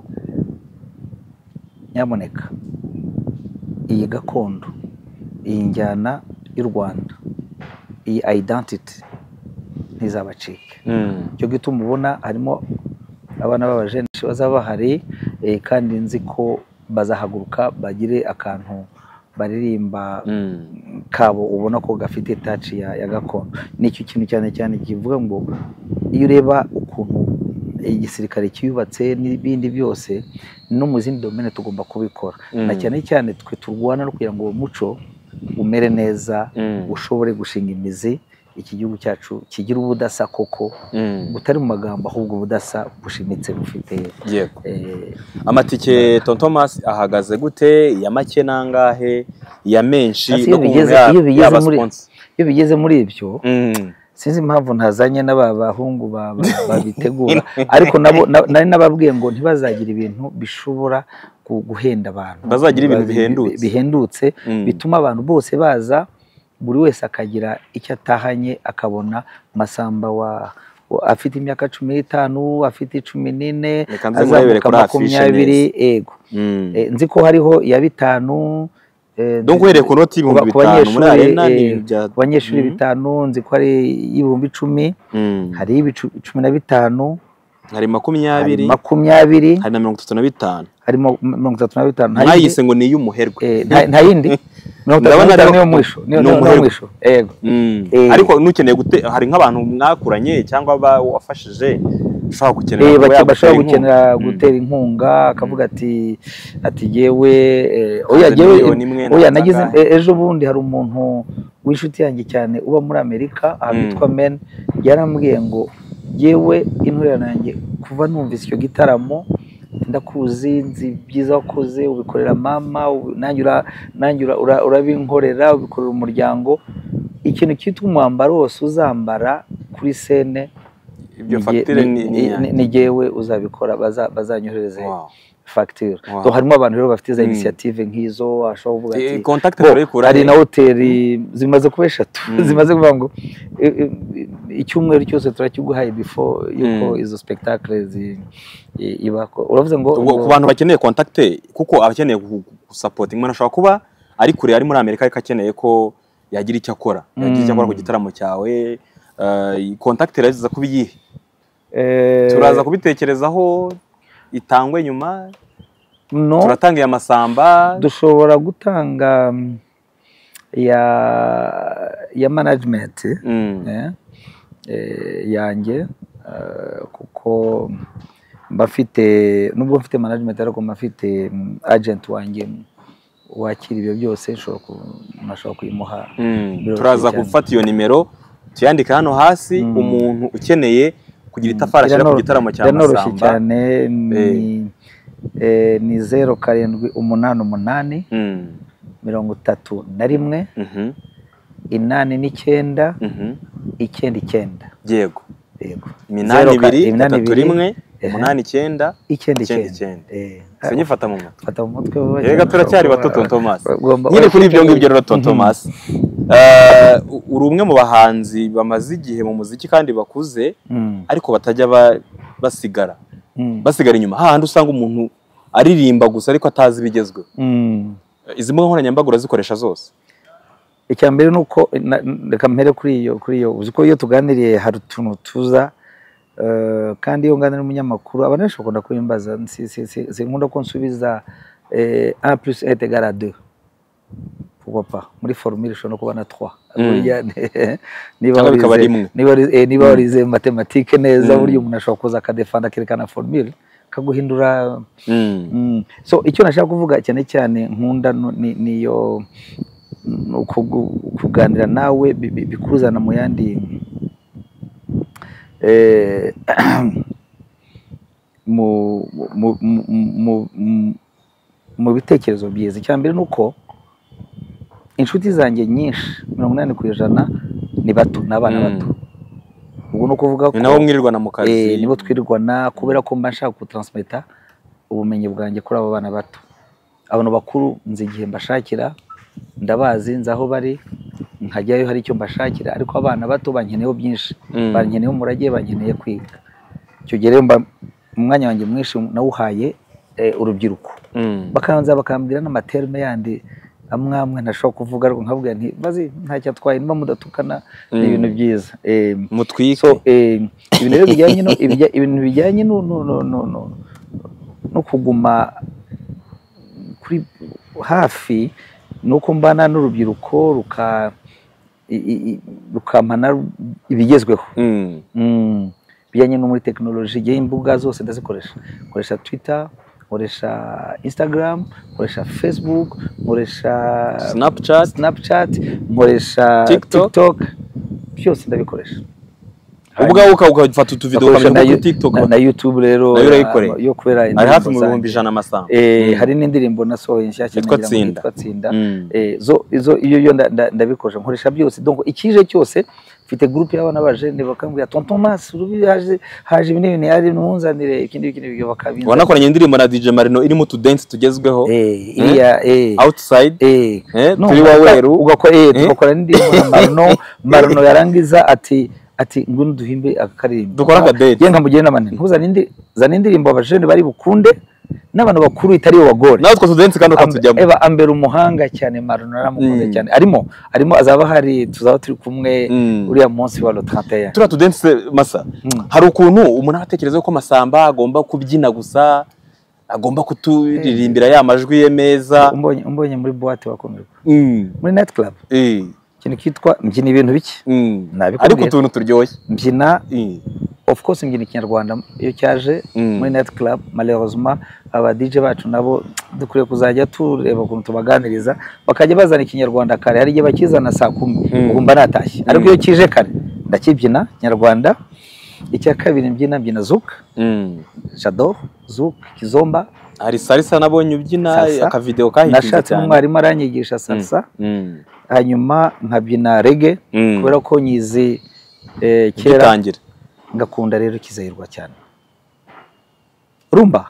nyamuneka iyi gakondo iyi njyana y'u Rwanda iyi identity ntizabacike cyo gituma ubona harimo abana b'abajene bazaba hari kandi nzi ko bazahaguruka bagire akantu baririmba kabo ubona ko gafite touch ya, ya gakondo nicyo kintu cyane cyane kivuga ngo iyo ureba ukuntu igisirikare cyubatse n'ibindi byose no mu zindi domaine tugomba kubikora na cyane cyane twe turwana no kugira ngo uwo muco umere neza ushobore gushinga imizi iki gihugu cyacu kigira ubudasa koko butari mu magambo ahubwo ubudasa bushimitse bufite yego amatike Tonton Thomas ahagaze gute ya make nangahe ya menshi no iyo bigeze muri ibyo sinzi impamvu ntazanye n'abahungu babitegura ariko nabo nari nababwiye ngo ntibazagira ibintu bishobora guhenda abantu bazagira ibintu bihendutse bihendutse bituma abantu bose baza buri wese akagira icyo atahanye akabona Masamba wa afite imyaka cumi n'itanu afite cumi n'ine azamuka makumyabiri ego nzi ko hariho ya bitanu donc uhereye ku noti ibihumbi bitanu muri arena ni abanyeshuri bitanu nzi ko ari ibihumbi icumi hari cumi na bitanu hari makumyabiri makumyabiri hari na mirongo itatu na bitanu harimo mirongo itatu na bitanu ntayise ngo ni y'umuherwe nta yindi ndabona ari niyo mwisho niyo mwisho yego ariko nukeneye gute hari nk'abantu mwakuranye cyangwa wafashije ushaka gukenera bashaka gukenera gutera inkunga akavuga ati ati yewe oya yewe oya nagize ejo bundi hari umuntu w'inshuti yanjye cyane uba muri Amerika ahitwa Men yarambwiye ngo yewe inturira nanjye kuva numvise icyo gitaramo ndakuzi nzi byiza wakoze ubikorera mama nanjura nanjura urabinkorera ubikorera umuryango ikintu cyitwa umwambaro wose uzambara kuri scene ibyo facture ni jewe uzabikora bazanyohereze facture to harimo abantu rero bafite za initiative nkizo ashobora kuvuga ati contact turayikura hari na hoteli zimaze kuba eshatu zimaze kuvuga ngo icyumweru cyose turakiguhaye before yuko izo spectacles ibako uravuze ngo ku bantu bakeneye contact kuko abakeneye supporting mwana ashobora kuba ari kure ari muri Amerika ariko akeneye ko yagira icyo akora yagira icyo akora ku gitaramo cyawe contact iraziza kubiyihe turaza kubitekerezaho itangwe nyuma? No, turatanga ya masamba, dushobora gutanga ya ya management mm. eh, eh, yanjye uh, kuko mbafite nubwo mfite management ariko mbafite um, agent wanjye wakira ibyo byose nshobora kuyimuha. mm. turaza gufata iyo nimero tuyandika hano hasi. mm. umuntu ukeneye kugira itafari ashira ku gitaramo cya Masamba cyane ni eh, ni zero karindwi umunani umunani mm. mirongo itatu na rimwe mhm inani n'icyenda mhm icyenda icyenda. Yego yego minani ibiri gatatu rimwe umunani icyenda icyenda icyenda. eh sinyifata mu mutwe, fata mu mutwe. Yega turacyari bato Tonton Thomas. Nyine kuri ibyo ngibyo rero Tonton Thomas, eh uri umwe mu bahanzi bamaze igihe mu muziki kandi bakuze ariko batajya basigara basigara inyuma. Hahandi usanga umuntu aririmba gusa ariko atazi ibigezweho. Izi mbuga nkoranyambaga urazikoresha zose? Icya mbere nuko reka mpere kuri iyo kuri iyo uziko iyo tuganiriye hari utuntu tuza uh, kandi iyo nganira n'umunyamakuru abantu bashobora kubimbaza si si si nkunda ko nsubiza eh un plus un égale à deux. Pourquoi pas muri formule ishobora kuba na trois. Burya niba warize niba niba warize mathématique neza buryo umuntu ashobora kuza akadefanda kerekana formule kaguhindura. mm. mm. So icyo nashaka kuvuga cyane cyane nkunda niyo kuganira nawe bikuzana mu yandi eh mu mu mu bitekerezo byiza. Cyambere nuko inshuti zanjye nyinshi mirongo inani ku ijana ni bato n'abana bato. Ubwo no kuvuga ko nawo mwirirwana mu kazi eh nibo twirirwana kubera ko mba nshaka kutransmeta ubumenyi bwanjye kuri abo bana bato. Abantu bakuru nzi igihe mbashakira ndabazi nzaho bari nkajyayo hari icyo mbashakira ariko abana bato bankeneyeho byinshi. mm. bankeneyeho umurage bankeneye kwiga. Cyo gihe mba umwanya wanjye mwinshi nawuhaye eh, urubyiruko. mm. Bakanza bakambwira n'amaterme yandi amwamwe ntashobora kuvuga ariko nkavuga nti bazi ntacyo atwaye niba mudatukana ni ibintu byiza. eh mutwike so eh ibintu rero bijyanye no ibintu bijyanye no no no no no kuguma kuri hafi nuko mbana n'urubyiruko ruka rukamana ibigezweho. mm. mm. bijyanye no muri technology je imbuga zose ndazikoresha. Koresha Twitter, koresha Instagram, koresha Facebook, koresha Snapchat, Snapchat, koresha TikTok, TikTok. Byose ndabikoresha. Ubwa uka ukafata utuvideo kamera kuri TikTok na, na YouTube rero yo kubera ari hafi mu bihumbi ijana Masamba. eh mm. hari n'indirimbo nasohoye nshyashya ngira tsinda. mm. eh zo izo iyo yo ndabikoresha nkoresha byose. Donc ikije cyose mfite groupe y'abana bajene bakambwira Tonton Thomas urubi haje haje ibintu ibintu yari nunzanire ikindi ikindi byo bakabinza. Wanakoranye indirimbo na D J Marino irimo tu dance tugezweho eh iriya eh outside eh turi waweru ugakora eh tugakora indirimbo na Marino. Marino yarangiza ati ati ngwino duhimbe akaririmbo dukora akadate yenga mugire n'amane ntuzana indi zana indirimbo abajene bari bukunde n'abantu bakuru itari yo bagore nawe two dance kandi ukatujyamo. Eba ambera umuhanga cyane Marino naramukunze cyane arimo arimo azaba hari tuzaba turi kumwe uriya munsi wa le trente et un. Tura tu dance Masa hari ukuntu umuntu atekereza ko Masamba agomba kubyina gusa agomba kuturirimbira ya majwi ye meza. Umbonye umbonye muri boîte wakomerwa muri night club eh kintu kitwa mbyina ibintu biki. ariko utuntu turyoshye mbyina of course mbyina Ikinyarwanda iyo cyaje muri night club. Malheureusement aba D J bacu nabo dukwiye kuzajya tureba ukuntu tubaganiriza bakajya bazana Ikinyarwanda kare. Hari igihe bakizana saa kumi ugomba natashye ariko iyo kije kare ndakibyina Kinyarwanda. Icya kabiri mbyina mbyina zouk j'adore zouk kizomba. Hari salsa nabonye ubyina aka video kahitinze cyane. Nashatse umwarimu aranyigisha salsa. Hanyuma nkabyina reggae kubera ko nyizi eh kera ngakunda rero kizahirwa cyane. Rumba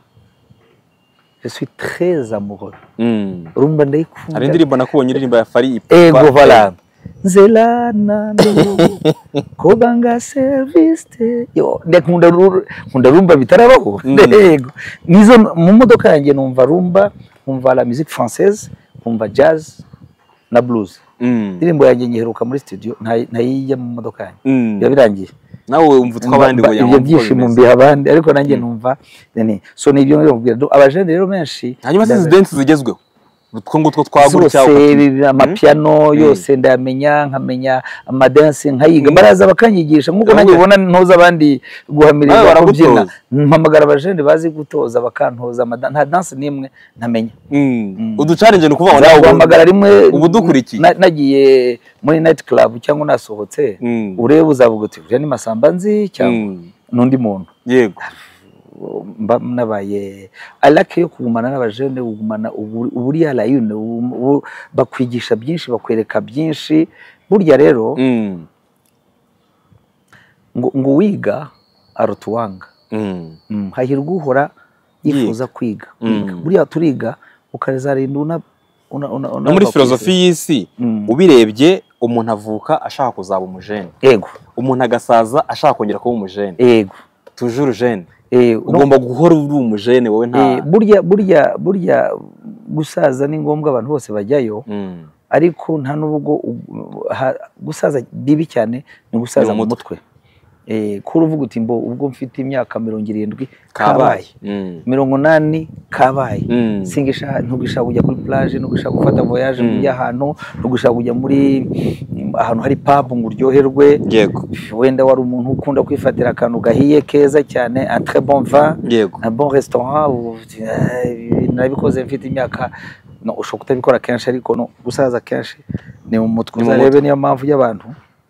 je suis très amoureux. Rumba ndayikunda. Hari indirimbo nakubonye iririmba ya Fari Ego voilà nzela nando kobanga service yo ndakunda nkunda rumba bitarabaho. Ego nizo mu modoka yanjye numva rumba, numva la musique française, numva jazz na blues. Indirimbo yanjye nyiheruka muri studio ntayijya mu modoka yanjye yabirangiye nawe wumva twabandi ngo ibyo byishimo mbiha abandi ariko nanjye numva so nibyo nkubwira abajene rero menshi hanyuma se dance zigezweho utwo ngutwo twagura cyangwa amapiano yose ndamenya nkamenya amadanse nkayiga baraza bakanyigisha nkuko nanjye ubona ntoza abandi guhamiriza kubyina mpamagara abajene bazi gutoza bakantoza nta dance nimwe ntamenya udu challenge no kuvuga nawe guhamagara rimwe ubu dukurikiye nagiye muri night club cyangwa nasohotse urebe uzavuga uti uje ni Masamba nzi cyangwa nundi muntu yego mba nabaye alake yo kugumana n'abajene ugumana uburi ya layune bakwigisha byinshi bakwereka byinshi burya rero ngo ngo wiga arutuwanga hahirwa uhora yifuza kwiga burya turiga ukazarinda una no muri filozofi y'isi ubirebye umuntu avuka ashaka kuzaba umujene yego umuntu agasaza ashaka kongera kuba umujene yego toujours jeune eh ugomba guhora uri umujene wowe nta burya burya burya gusaza ni ngombwa abantu bose bajyayo ariko nta nubwo gusaza bibi cyane ni gusaza mu mutwe eh kuri uvuga uti mbo ubwo mfite imyaka mirongo irindwi kabaye mirongo inani kabaye singisha ntugisha kujya kuri plage ntugisha gufata voyage kujya ahantu ntugisha kujya muri ahantu hari pub ngo uryoherwe yego wenda wari umuntu ukunda kwifatira akantu gahiye keza cyane un très bon vin yego un bon restaurant nabikoze mfite imyaka no ushobora kutabikora kenshi ariko no gusaza kenshi ni mu mutwe uzarebe niyo mpamvu y'abantu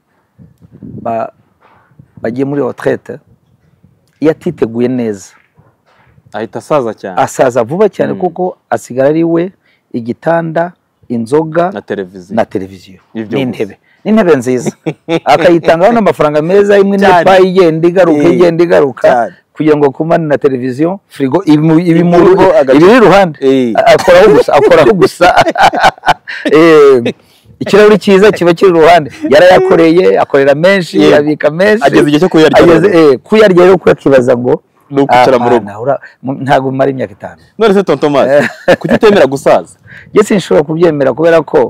ba bagiye muri retraite yatiteguye neza ahita asaza cyane asaza vuba cyane kuko asigara ari we igitanda inzoga na televiziyo na televiziyo n'intebe n'intebe nziza akayitangaho n'amafaranga meza imwe n'ipa igenda igaruka igenda igaruka kugira ngo kumane na televiziyo frigo ibi mu rugo ibi ruhande akoraho gusa akoraho gusa eh ikirahuri cyiza kiba kiri ruhande yarayakoreye akorera menshi yabika menshi ageze igihe cyo kuyarya ageze eh kuyarya rero kuyakibaza ngo nukicara mu rugo ntago mari imyaka itanu none se Tonton Mazi kuki utemera gusaza je sinshobora kubyemera kubera ko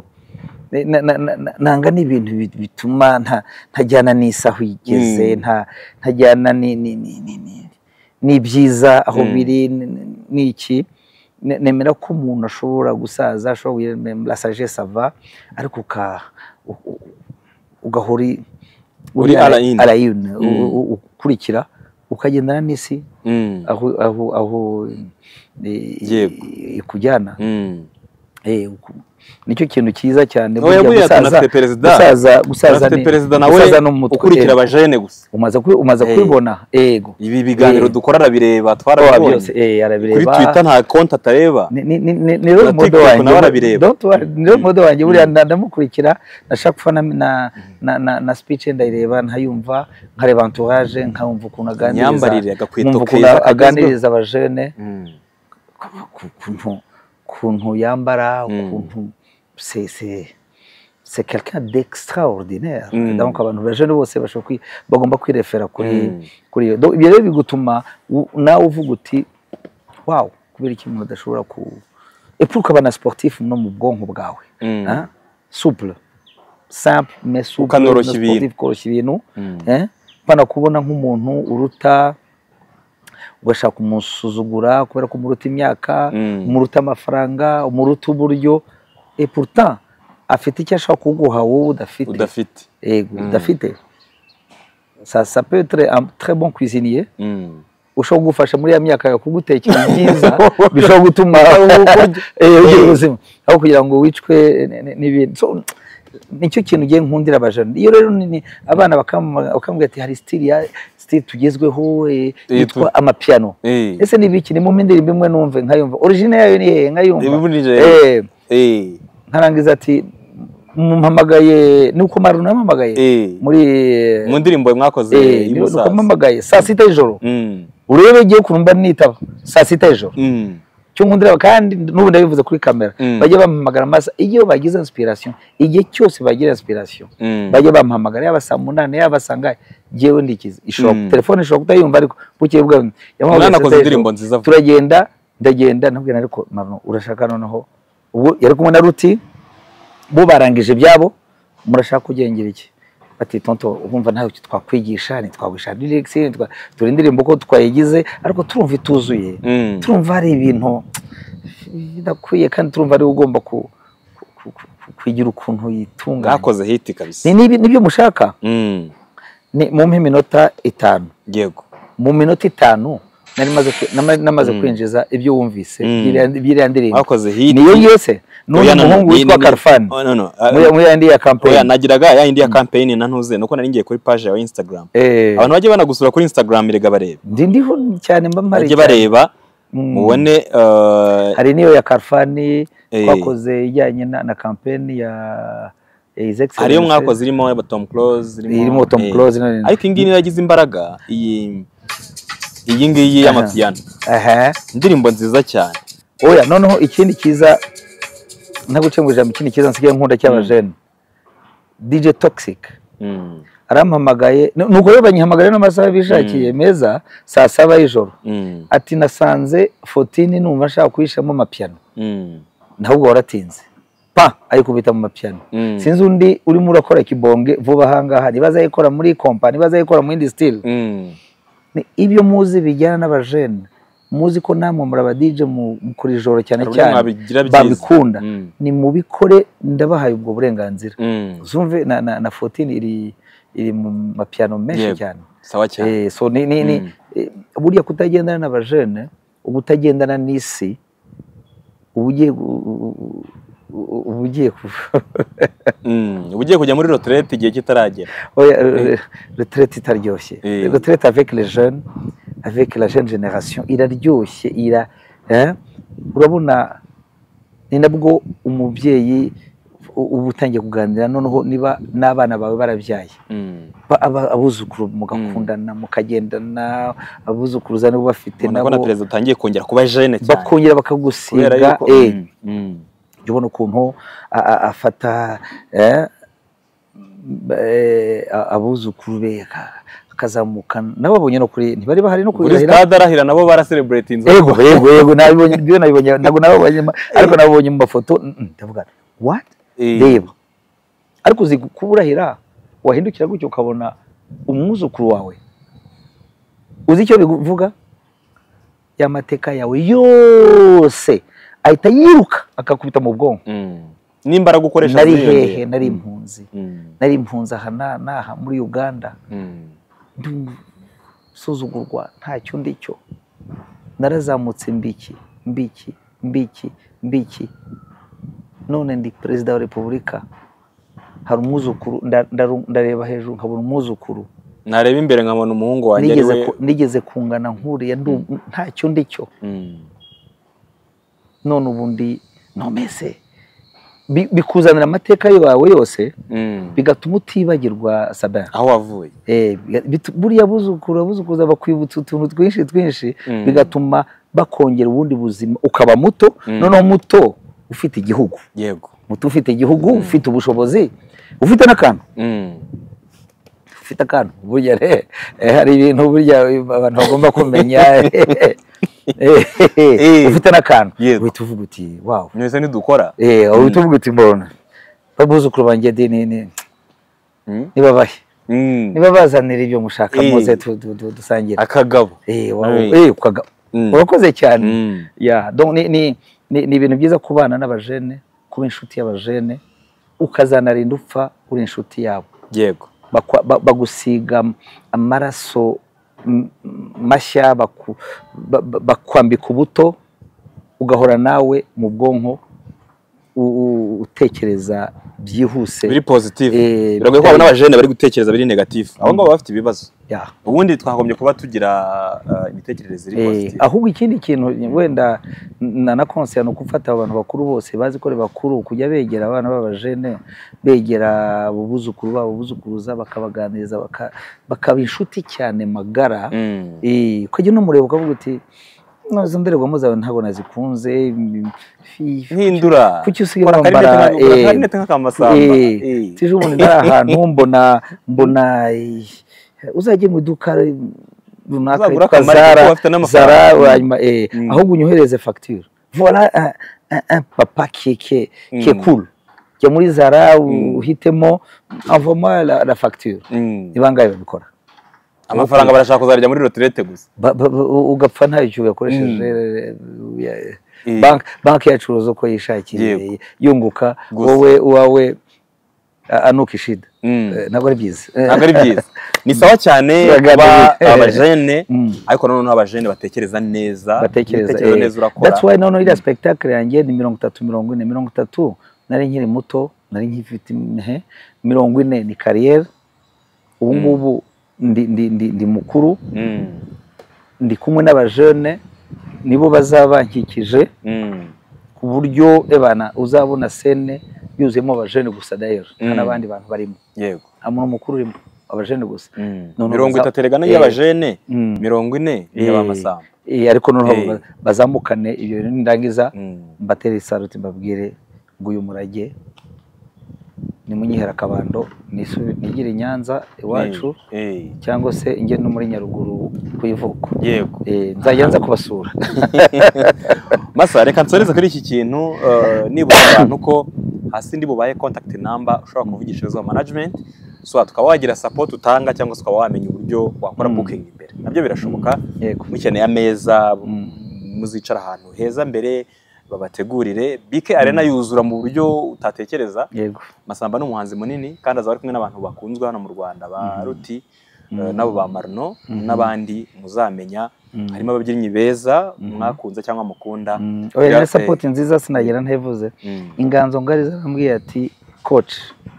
nanga n'ibintu bituma ntajyana n'isaho igeze nta ntajyana ni ni ni ni byiza aho biri niki nemera ko umuntu ashobora gusaza ashobora la sagesse ava ariko ka ugahori uri alayine ukurikira ukagendana n'isi aho aho aho ikujyana eh nicyo kintu cyiza cyane burya gusaza gusaza gusaza ni perezida nawe ukurikira abajene gusa umaze umaze kwibona yego ibi biganiro dukora arabireba twarabibonye byose eh arabireba kuri Twitter nta konti atareba ni rero modo wanjye don't worry ni rero modo wanjye burya ndamukurikira nashaka kufana na na na speech ndayireba ntayumva nkareba entourage nkamva ukuntu aganiriza nyambarire agakwito keza aganiriza abajene kuntu kuntu yambara kuntu c'est c'est c'est quelqu'un d'extraordinaire mm. donc abantu bajene bose bashobora bagomba kwirefera kuri mm. kuri iyo ibyo rero bigutuma nawe uvuga uti wow kubera iki umuntu adashobora ku et pour que sportif no mu bwonko bwawe mm. hein souple simple mais souple sportif koroshya ibintu hein bana kubona nk'umuntu uruta ugashaka umusuzugura kubera ko umuruta imyaka umuruta amafaranga umuruta uburyo et pourtant afite icyo ashaka kuguha wowe udafite udafite yego udafite ça ça peut être un très bon cuisinier ushobora gufasha muri ya myaka yo kugutekera byiza bishobora gutuma ugira ubuzima aho kugira ngo wicwe n'ibintu so nicyo kintu ugiye nkundira abajene iyo rero ni abana bakambwira ati hari style ya style tugezweho yitwa amapiano ese nibiki ni mu mindirimbo imwe numve nkayumva original yayo ni he nkayumva eh eh nkarangiza ati mumpamagaye nuko maruna mpamagaye muri mu ndirimbo mwakoze nuko mpamagaye saa sita y'ijoro urebe giye kurumba nitaba saa sita y'ijoro cyo nkundira kandi n'ubu ndabivuze kuri kamera bajye bampamagara masa iyo bagize inspiration igihe cyose bagira inspiration bajye bampamagara yaba saa munane yaba sangaye jewe ndikiza ishop telefone ishop kutayumva ariko buke bwa yamaze indirimbo nziza turagenda ndagenda nabwira ariko marno urashaka noneho ubu yari kumwe na Ruti bo barangije byabo murashaka kugengera iki bati tonto urumva ntawe twakwigisha ni twagwisha lyrics turi indirimbo ko twayigize ariko turumva ituzuye turumva hari ibintu bidakwiye kandi turumva ari ugomba ku kwigira ukuntu yitunga gakoze hit kabisa ni nibyo mushaka ni mu minota itanu yego mu minota itanu nari maze namaze kwinjiza ibyo wumvise byiriya ndirimbo bakoze hit niyo yose n'uyu muhungu witwa Karfan no no muri yandi ya campaign oya nagiraga ya indi ya campaign na ntuze nuko nari ngiye kuri page ya Instagram abantu baje banagusura kuri Instagram irega bareba ndi ndiho cyane mba mari baje bareba mubone hari niyo ya Karfan twakoze ijyanye na campaign ya hariyo mwakoze irimo Tom Close irimo Tom Close ariko ingini yagize imbaraga iyi iyi ngiyi y'amapiyano aha indirimbo nziza cyane oya noneho ikindi kiza ntagucenguje mu kindi kiza nsigaye nkunda cy'abajene D J Toxic arampamagaye nuko rero banyihamagaye n'amasaha bishakiye meza saa saba y'ijoro ati nasanze fourteen numva nshaka kwishamo amapiyano ntabwo waratinze pa ayikubita mu mapiyano sinzi undi urimo urakora kibonge vuba hangaha nibazayikora muri company bazayikora mu indi style ibyo muzi bijyana n'abajene muzi ko namwe muri aba D J mukuri ijoro cyane cyane babikunda ni mubikore ndabahaye ubwo burenganzira uzumve na na fourteen iri iri mu mapiano menshi cyane sawa cyane eh so ni ni buriya kutagendana n'abajene ubutagendana n'isi ubugiye ubugiye mm ubugiye kujya muri retraite igihe kitaragera oya retraite itaryoshye retraite avec les jeunes avec la jeune génération iraryoshye ira eh urabona ni nabwo umubyeyi ubutangiye kuganira noneho niba nabana bawe barabyaye abuzukuru mugakundana mukagendana abuzukuruza nibo bafite nabo na president utangiye kongera kuba jeune cyane bakongera bakagusiga eh ubona ukuntu afata eh abuzukuru be akazamuka nababonye no kuri ntibari bahari no kuri stade arahira nabo bara celebrate inzo yego yego yego nabibonye byo nabibonye nago nababonye ariko nabonye mu mafoto ndavuga what reba ariko uzi kuburahira wahindukira gutyo ukabona umwuzukuru wawe uzi icyo bivuga ya mateka yawe yose ahita yiruka akakubita mu bwonko nimbara gukoresha nari hehe nari impunzi nari impunzi aha naha muri Uganda suzugurwa nta cyo ndicyo narazamutse mbiki mbiki mbiki mbiki none ndi president wa Republika hari umwuzukuru ndareba hejuru nkabona umwuzukuru nareba imbere nkabona umuhungu wanjye ari we nigeze kungana nkuriya nta cyo ndicyo none ubundi nomese bikuzanira amateka yawe yose bigatuma utibagirwa Sabin aho wavuye eh buriya buzukuru abuzukuza bakwibutsa utuntu twinshi twinshi bigatuma bakongera ubundi buzima ukaba muto noneho muto ufite igihugu yego muto ufite igihugu ufite ubushobozi ufite n'akantu ufite akantu burya hari ibintu burya abantu bagomba kumenya ufite n'akantu uhita uvuga uti wow neza nidukora eh uhita uvuga uti mbona babuzukuru banjye dini niba bahe niba bazanira ibyo mushaka muze dusangira akagabo eh eh ukagabo urakoze cyane ya donc ni ni ibintu byiza kubana n'abajene kuba inshuti y'abajene ukazanarinda upfa uri inshuti yabo yego bagusiga amaraso mashya bakwambika ubuto ugahora nawe mu bwonko utekereza byihuse biri positive biragoye ko n'abajene bari gutekereza biri negative abo ngabo bafite ibibazo ubundi twagombye kuba tugira imitekerereze iri positive ahubwo ikindi kintu wenda na conscience no gufata abantu bakuru bose bazi ko bakuru kujya begera abana b'abajene begera ubuzukuru babo ubuzukuruza bakabaganiriza bakaba inshuti cyane magara eh kujya no mureba ukavuga uti nazo nderego zawe ntabona zikunze hindura kuki usigaye kwambara eh nete nk'akamasamba eh tije umuntu ndara ahantu mbona mbona uzajye mu duka runaka kazara zara hanyuma eh ahubwo unyohereze facture voilà un papa qui qui qui est cool jya muri Zara uhitemo avoma la, la facture nibangaye babikora amafaranga barashaka kuzarya muri retraite gusa ugapfa nta cyo yakoresheje bank bank yacuruza uko yishakiye yunguka wowe uwawe anuka ishida ntabwo ari byiza ntabwo ari byiza ni sawa cyane kuba abajene ariko noneho abajene batekereza neza batekereza neza urakora that's why noneho iriya spectacle yanjye ni mirongo itatu mirongo ine mirongo itatu nari nkiri muto nari nkifite mirongo ine ni carrière ubu ngubu ndi ndi ndi mukuru ndi kumwe n'abajene nibo bazabankikije ku buryo ebana uzabona scene yuzemo abajene gusa d'ailleurs n'abandi bantu barimo yego amuntu mukuru urimo abajene gusa mirongo itatu regana y'abajene mirongo ine y'abamasamba eh ariko noneho bazamukane ibyo ndangiza mbatera isaruti mbabwire ngo uyu murage ni munyihera kabando nigire Nyanza iwacu cyangwa se inge no muri Nyaruguru kuyivuko yego nzayanza kubasura masa reka nsoreze kuri iki kintu nibura abantu ko hasi ndi bubaye contact number ushobora kuvugisha zo management so tukaba wagira support utanga cyangwa se ukaba wamenya uburyo wakora booking imbere nabyo birashoboka mukeneye ameza muzicara ahantu heza mbere babategurire B K Arena yuzura mu buryo utatekereza yego Masamba n'umuhanzi munini kandi azaba ari kumwe n'abantu bakunzwe hano mu Rwanda ba Ruti nabo ba Marno n'abandi muzamenya harimo ababyinnyi beza mwakunze cyangwa mukunda oya na support nziza sinagira ntevuze inganzo ngari zarambwiye ati coach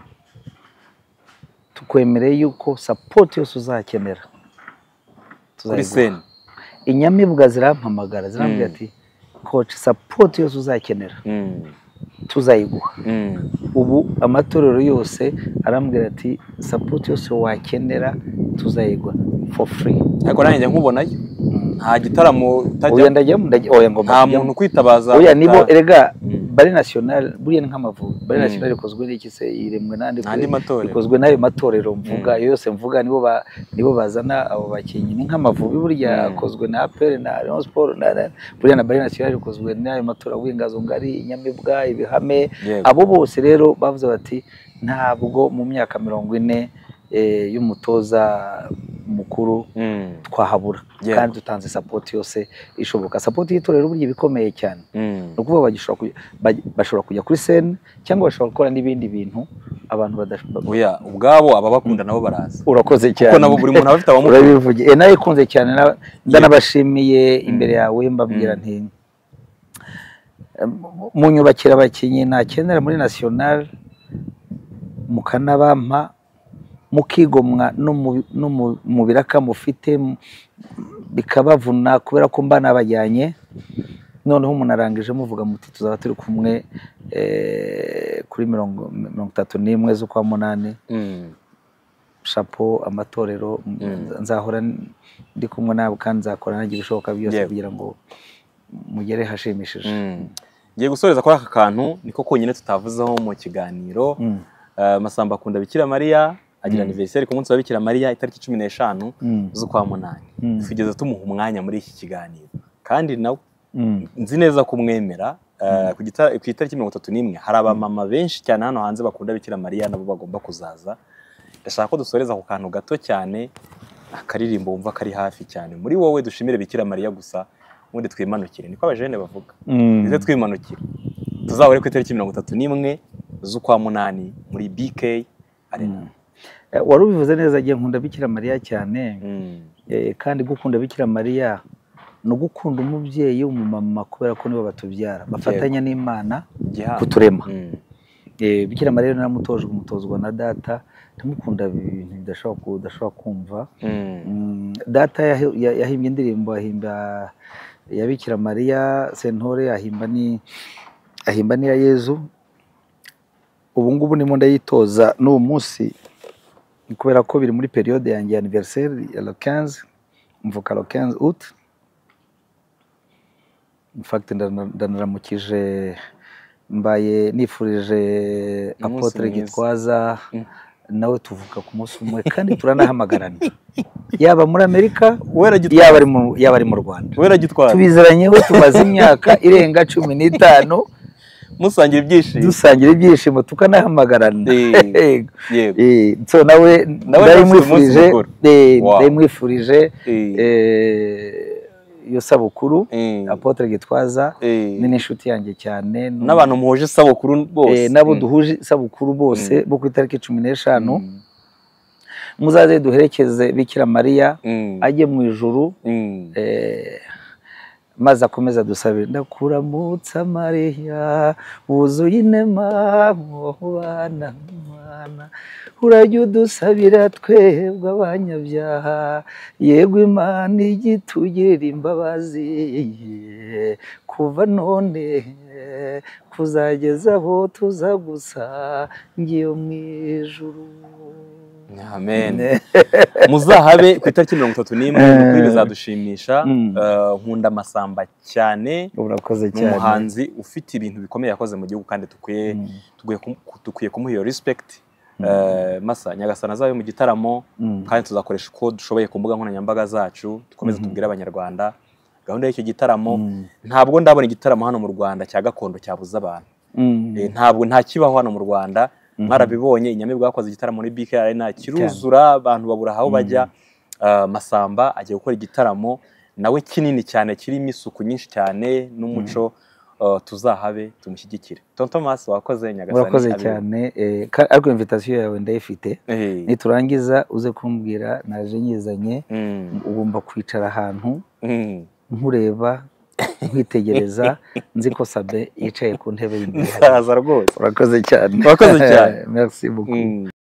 tukwemereye yuko support yose uzakenera kuri scene inyamibwa zirampamagara zarambwiye ati coach support yose uzakenera tuzayiguha ubu amatorero yose arambwira ati support yose wakenera tuzayiguha for free ariko nanjye nkubonayo nta gitaramo utajya ndajya oya ngo nta muntu kwitabaza oya nibo erega bari national buriye nk'amavubi bari national ikozwe n'iki se iremwe nandi ikozwe nayo matorero mvuga yose mvuga nibo ba nibo bazana abo bakinyi ni nk'amavubi burya akozwe na A P R na Rayon Sport na buriya na bari national ikozwe nayo matora w'ingazo ngari inyamibwa ibihame abo bose rero bavuze bati ntabwo mu myaka mirongo ine y'umutoza mukuru twahabura kandi dutanze support yose ishoboka support yitorero burya bikomeye cyane no kuvuga bagishobora bashobora kujya kuri scene cyangwa bashobora gukora n'ibindi bintu abantu badashobora oya ubwabo ababakunda nabo baraza urakoze cyane kuko nabo buri muntu abafite abamukunda urabivugiye naye kunze cyane ndanabashimiye imbere yawe mbabwira nti munyubakira abakinyi nakenera muri national mukanabampa mukigomwa no mu biraka mufite bikabavuna kubera ko mba nabajyanye noneho umuntu arangije muvuga muti tuzaba turi kumwe kuri mirongo itatu n'imwe z'ukwa munani chapeau amatorero nzahora ndi kumwe nabo kandi nzakora nagira bishoboka byose kugira ngo mugere hashimishije ngiye gusoreza kwa aka kantu niko konyine tutavuzeho mu kiganiro Masamba akunda Bikira Mariya agira anniversaire ku munsi wa Bikira Mariya itariki cumi n'eshanu z'ukwa munani tugeze tumuha umwanya muri iki kiganiro kandi nawe nzi neza kumwemera ku itariki mirongo itatu n'imwe hari abamama benshi cyane hano hanze bakunda Bikira Mariya nabo bagomba kuzaza ndashaka ko dusoreza ku kantu gato cyane akaririmbo wumva kari hafi cyane muri wowe dushimire Bikira Mariya gusa ubundi twimanukire niko abajene bavuga nize twimanukire tuzahore ku itariki mirongo itatu n'imwe z'ukwa munani muri B K Arena wari ubivuze neza agiye nkunda Bikira Mariya cyane kandi gukunda Bikira Mariya no gukunda umubyeyi w'umumama kubera ko nibo batubyara bafatanya n'Imana kuturema Bikira Mariya naramutojwe umutozwa na data ndamukunda ibintu bidashobora kudashobora kumva data yahimbye indirimbo ahimba ya Bikira Mariya Sentore ahimba ni ahimba ni ya Yezu ubu ngubu nimo ndayitoza n'uwo munsi kubera ko biri muri periode yanjye anniversaire ya le quinze mvuka le quinze août in fact ndanaramukije mbaye nifurije Apotre Gitwaza nawe tuvuka ku munsi umwe kandi turanahamagarana yaba muri Amerika yaba ari mu yaba ari mu Rwanda wera Gitwaza tubizeranyeho tumaze imyaka irenga cumi n'itanu musangira ibyishimo dusangira ibyishimo tukanahamagarana yego eh so nawe ndayimwifurije eh ndayimwifurije eh iyo sabukuru Apotre Gitwaza ni n'inshuti yanjye cyane n'abantu muhoje sabukuru bose eh nabo duhuje sabukuru bose bo ku itariki cumi n'eshanu muzaze duherekeze Bikira Mariya ajye mu ijuru eh maze akomeza dusabira ndakuramutsa Mariya wuzuye inema mu bana mwana urajya udusabira twebwe abanyabyaha yego Imana igitugirira imbabazi kuva none kuzageza aho tuzagusa ngiyo mu ijuru. Amen. Muzahabe ku itariki mirongo itatu n'imwe kuri bizadushimisha. Nkunda Masamba cyane. Urakoze cyane. Umuhanzi ufite ibintu bikomeye yakoze mu gihugu kandi tukwiye tukwiye kumuha iyo respect. Masa Nyagasana azabe mu gitaramo kandi tuzakoresha uko dushoboye ku mbuga nkoranyambaga zacu dukomeze tubwire abanyarwanda gahunda y'icyo gitaramo. Ntabwo ndabona igitaramo hano mu Rwanda cya gakondo cyabuza abantu. Ntabwo nta kibaho hano mu Rwanda. Mwarabibonye Inyamibwa bakoze igitaramo muri B K Arena kiruzura abantu babura aho bajya. Masamba agiye gukora igitaramo nawe kinini cyane kirimo isuku nyinshi cyane n'umuco. Tuzahabe tumushyigikire. Tonton Mas wakoze Nyagasani. Urakoze cyane ariko invitation yawe ndayifite. Niturangiza uze kumbwira naje nyizanye ugomba kwicara ahantu nkureba nkwitegereza nzi ko Sabe yicaye ku ntebe y'imbere. Saza rwose. Urakoze cyane. Urakoze cyane. Merci beaucoup.